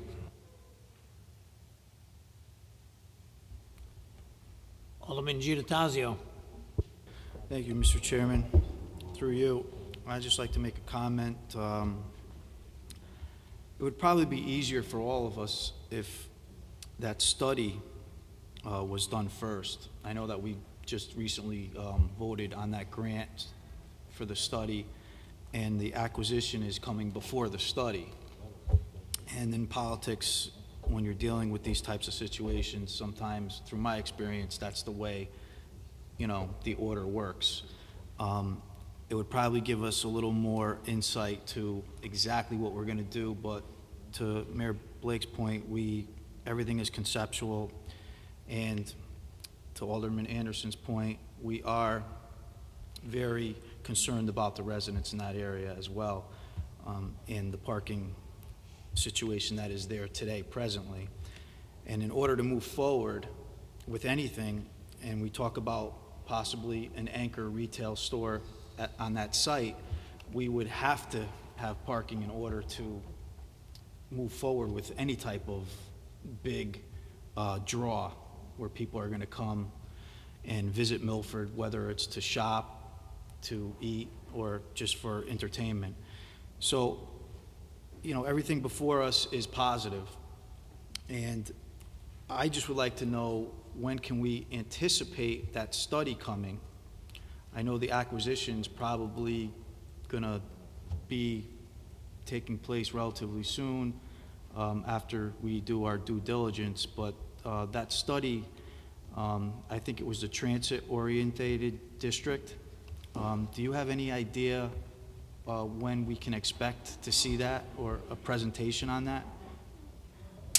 Alderman Giudatazio. Thank you, Mister Chairman. Through you, I'd just like to make a comment. Um, it would probably be easier for all of us if that study uh, was done first. I know that we just recently um, voted on that grant for the study, and the acquisition is coming before the study. And in politics, when you're dealing with these types of situations, sometimes, through my experience, that's the way, you know, the order works. Um, it would probably give us a little more insight to exactly what we're going to do, but to Mayor Blake's point, we everything is conceptual, and to Alderman Anderson's point, we are very concerned about the residents in that area as well, um, and the parking situation that is there today, presently. And in order to move forward with anything, and we talk about possibly an anchor retail store at, on that site, we would have to have parking in order to move forward with any type of big uh, draw where people are going to come and visit Milford, whether it's to shop, to eat, or just for entertainment. So, you know, everything before us is positive, and I just would like to know, when can we anticipate that study coming? I know the acquisition's probably gonna be taking place relatively soon um, after we do our due diligence, but uh, that study, um, I think it was the transit-orientated district. Um, do you have any idea uh, when we can expect to see that, or a presentation on that?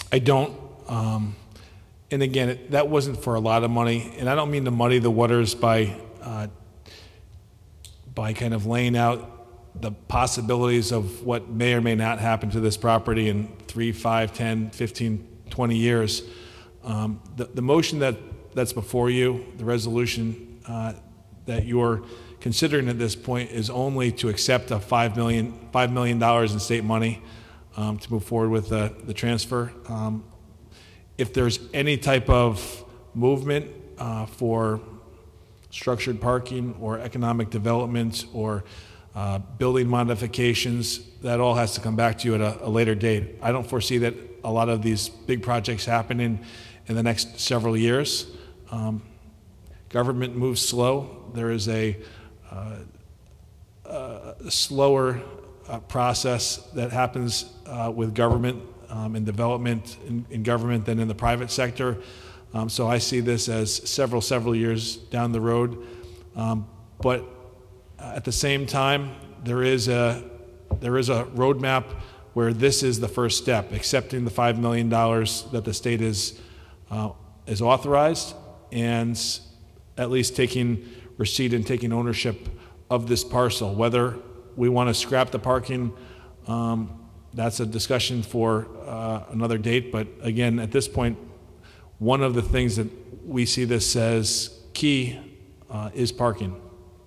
I don't. Um, and again, it, that wasn't for a lot of money, and I don't mean to muddy the waters by uh, by kind of laying out the possibilities of what may or may not happen to this property in three, five, ten, fifteen, twenty years. Um, the, the motion that, that's before you, the resolution uh, that you're considering at this point, is only to accept a five million dollars five million dollars in state money um, to move forward with the, the transfer. Um, if there's any type of movement uh, for structured parking or economic development or uh, building modifications, that all has to come back to you at a, a later date. I don't foresee that a lot of these big projects happening in the next several years. Um, government moves slow. There is a, uh, a slower uh, process that happens uh, with government um, and development in, in government than in the private sector. Um, so I see this as several, several years down the road. Um, but at the same time, there is a there is a roadmap where this is the first step, accepting the five million dollars that the state is uh, is authorized, and at least taking receipt and taking ownership of this parcel. Whether we want to scrap the parking, um, that's a discussion for uh, another date. But again, at this point, one of the things that we see this as key uh, is parking.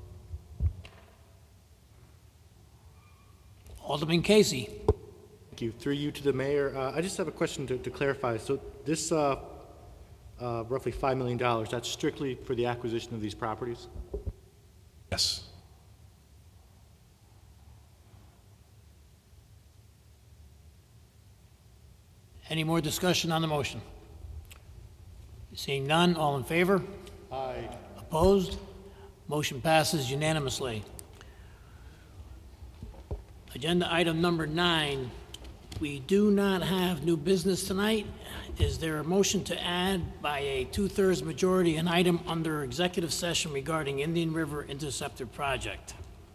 Alderman Casey. Thank you. Through you to the mayor, uh, I just have a question to, to clarify. So this uh, uh, roughly five million dollars, that's strictly for the acquisition of these properties? Yes. Any more discussion on the motion? Seeing none, all in favor? Aye. Opposed? Motion passes unanimously. Agenda item number nine. We do not have new business tonight. Is there a motion to add by a two-thirds majority an item under executive session regarding Indian River Interceptor Project?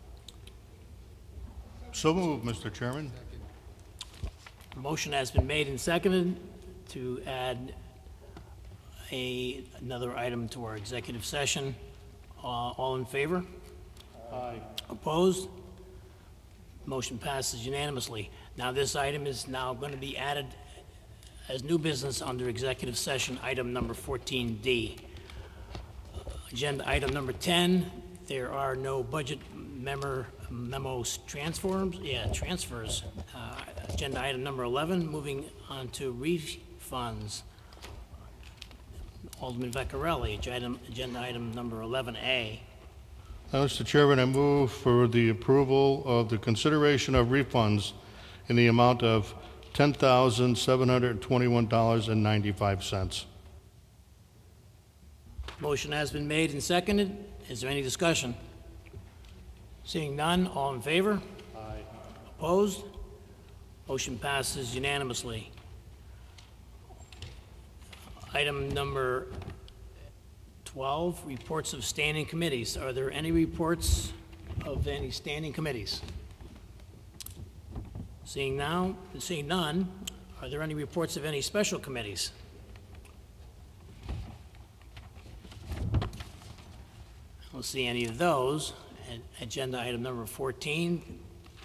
So moved, Mister Chairman. A motion has been made and seconded to add a, another item to our executive session. Uh, all in favor? Aye. Opposed? Motion passes unanimously. Now this item is now going to be added as new business under executive session, item number fourteen D. Agenda item number ten, there are no budget memo, memos transforms, yeah, transfers. Uh, agenda item number eleven, moving on to refunds. Alderman Vecchiarelli, agenda, agenda item number eleven A. Uh, Mister Chairman, I move for the approval of the consideration of refunds in the amount of ten thousand seven hundred twenty-one dollars and ninety-five cents. Motion has been made and seconded. Is there any discussion? Seeing none, all in favor? Aye. Opposed? Motion passes unanimously. Item number twelve, reports of standing committees. Are there any reports of any standing committees? Seeing now, seeing none, are there any reports of any special committees? I don't see any of those. And agenda item number fourteen,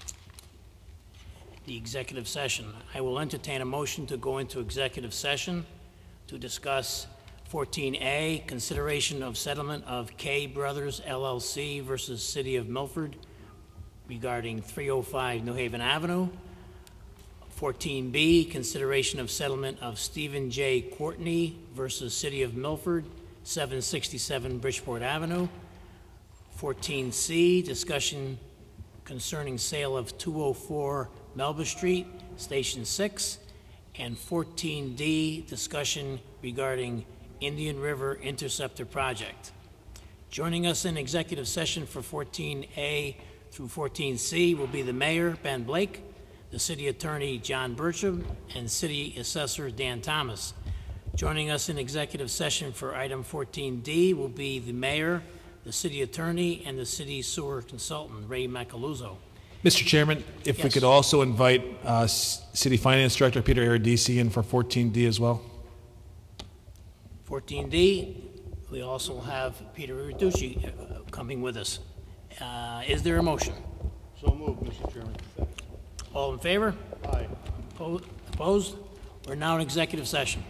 the executive session. I will entertain a motion to go into executive session to discuss fourteen A, consideration of settlement of K Brothers L L C versus City of Milford regarding three oh five New Haven Avenue. fourteen B, consideration of settlement of Stephen J. Courtney versus City of Milford, seven sixty-seven Bridgeport Avenue. fourteen C, discussion concerning sale of two oh four Melba Street, Station six. And fourteen D, discussion regarding Indian River Interceptor Project. Joining us in executive session for fourteen A through fourteen C will be the Mayor, Ben Blake, the City Attorney, John Bertram, and City Assessor, Dan Thomas. Joining us in executive session for item fourteen D will be the Mayor, the City Attorney, and the City Sewer Consultant, Ray Macaluzzo. Mister Chairman, if we Yes. could also invite uh, S- City Finance Director Peter Aradisi in for fourteen D as well. fourteen D, we also have Peter Reducci uh, coming with us. Uh, Is there a motion? So moved, Mister Chairman. All in favor? Aye. Oppo- Opposed? We're now in executive session.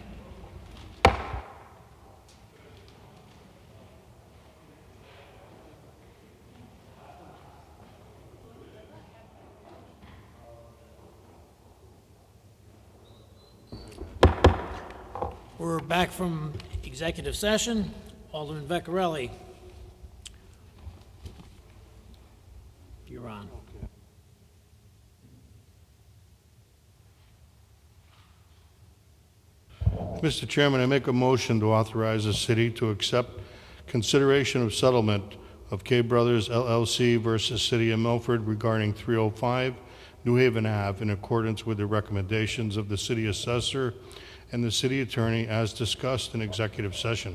We're back from executive session. Alderman Vecchiarelli. You're on. Mister Chairman, I make a motion to authorize the city to accept consideration of settlement of K Brothers L L C versus City of Milford regarding three oh five New Haven Ave in accordance with the recommendations of the city assessor and the city attorney as discussed in executive session.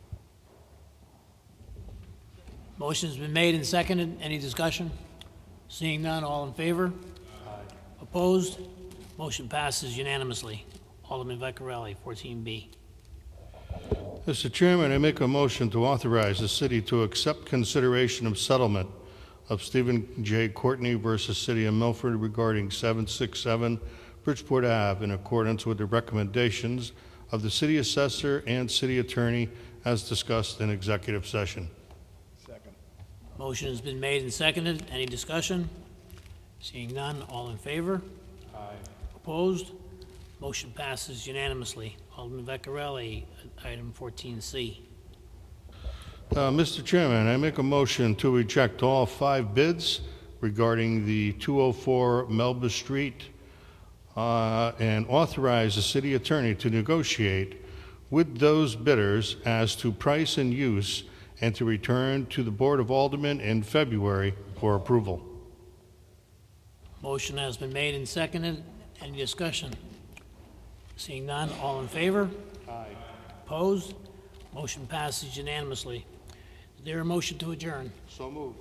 Motion's been made and seconded. Any discussion? Seeing none, all in favor? Opposed? Motion passes unanimously. Alderman Vecchiarelli, fourteen B. Mister Chairman, I make a motion to authorize the city to accept consideration of settlement of Stephen J. Courtney versus City of Milford regarding seven sixty-seven Bridgeport Ave in accordance with the recommendations of the city assessor and city attorney as discussed in executive session. Motion has been made and seconded. Any discussion? Seeing none, all in favor? Aye. Opposed? Motion passes unanimously. Alderman Vecchiarelli, item fourteen C. Uh, Mister Chairman, I make a motion to reject all five bids regarding the two oh four Melba Street uh, and authorize the city attorney to negotiate with those bidders as to price and use and to return to the Board of Aldermen in February for approval. Motion has been made and seconded. Any discussion? Seeing none, all in favor? Aye. Opposed? Motion passes unanimously. Is there a motion to adjourn? So moved.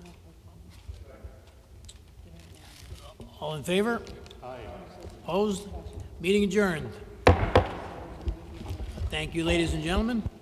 All in favor? Aye. Opposed? Meeting adjourned. Thank you, ladies and gentlemen.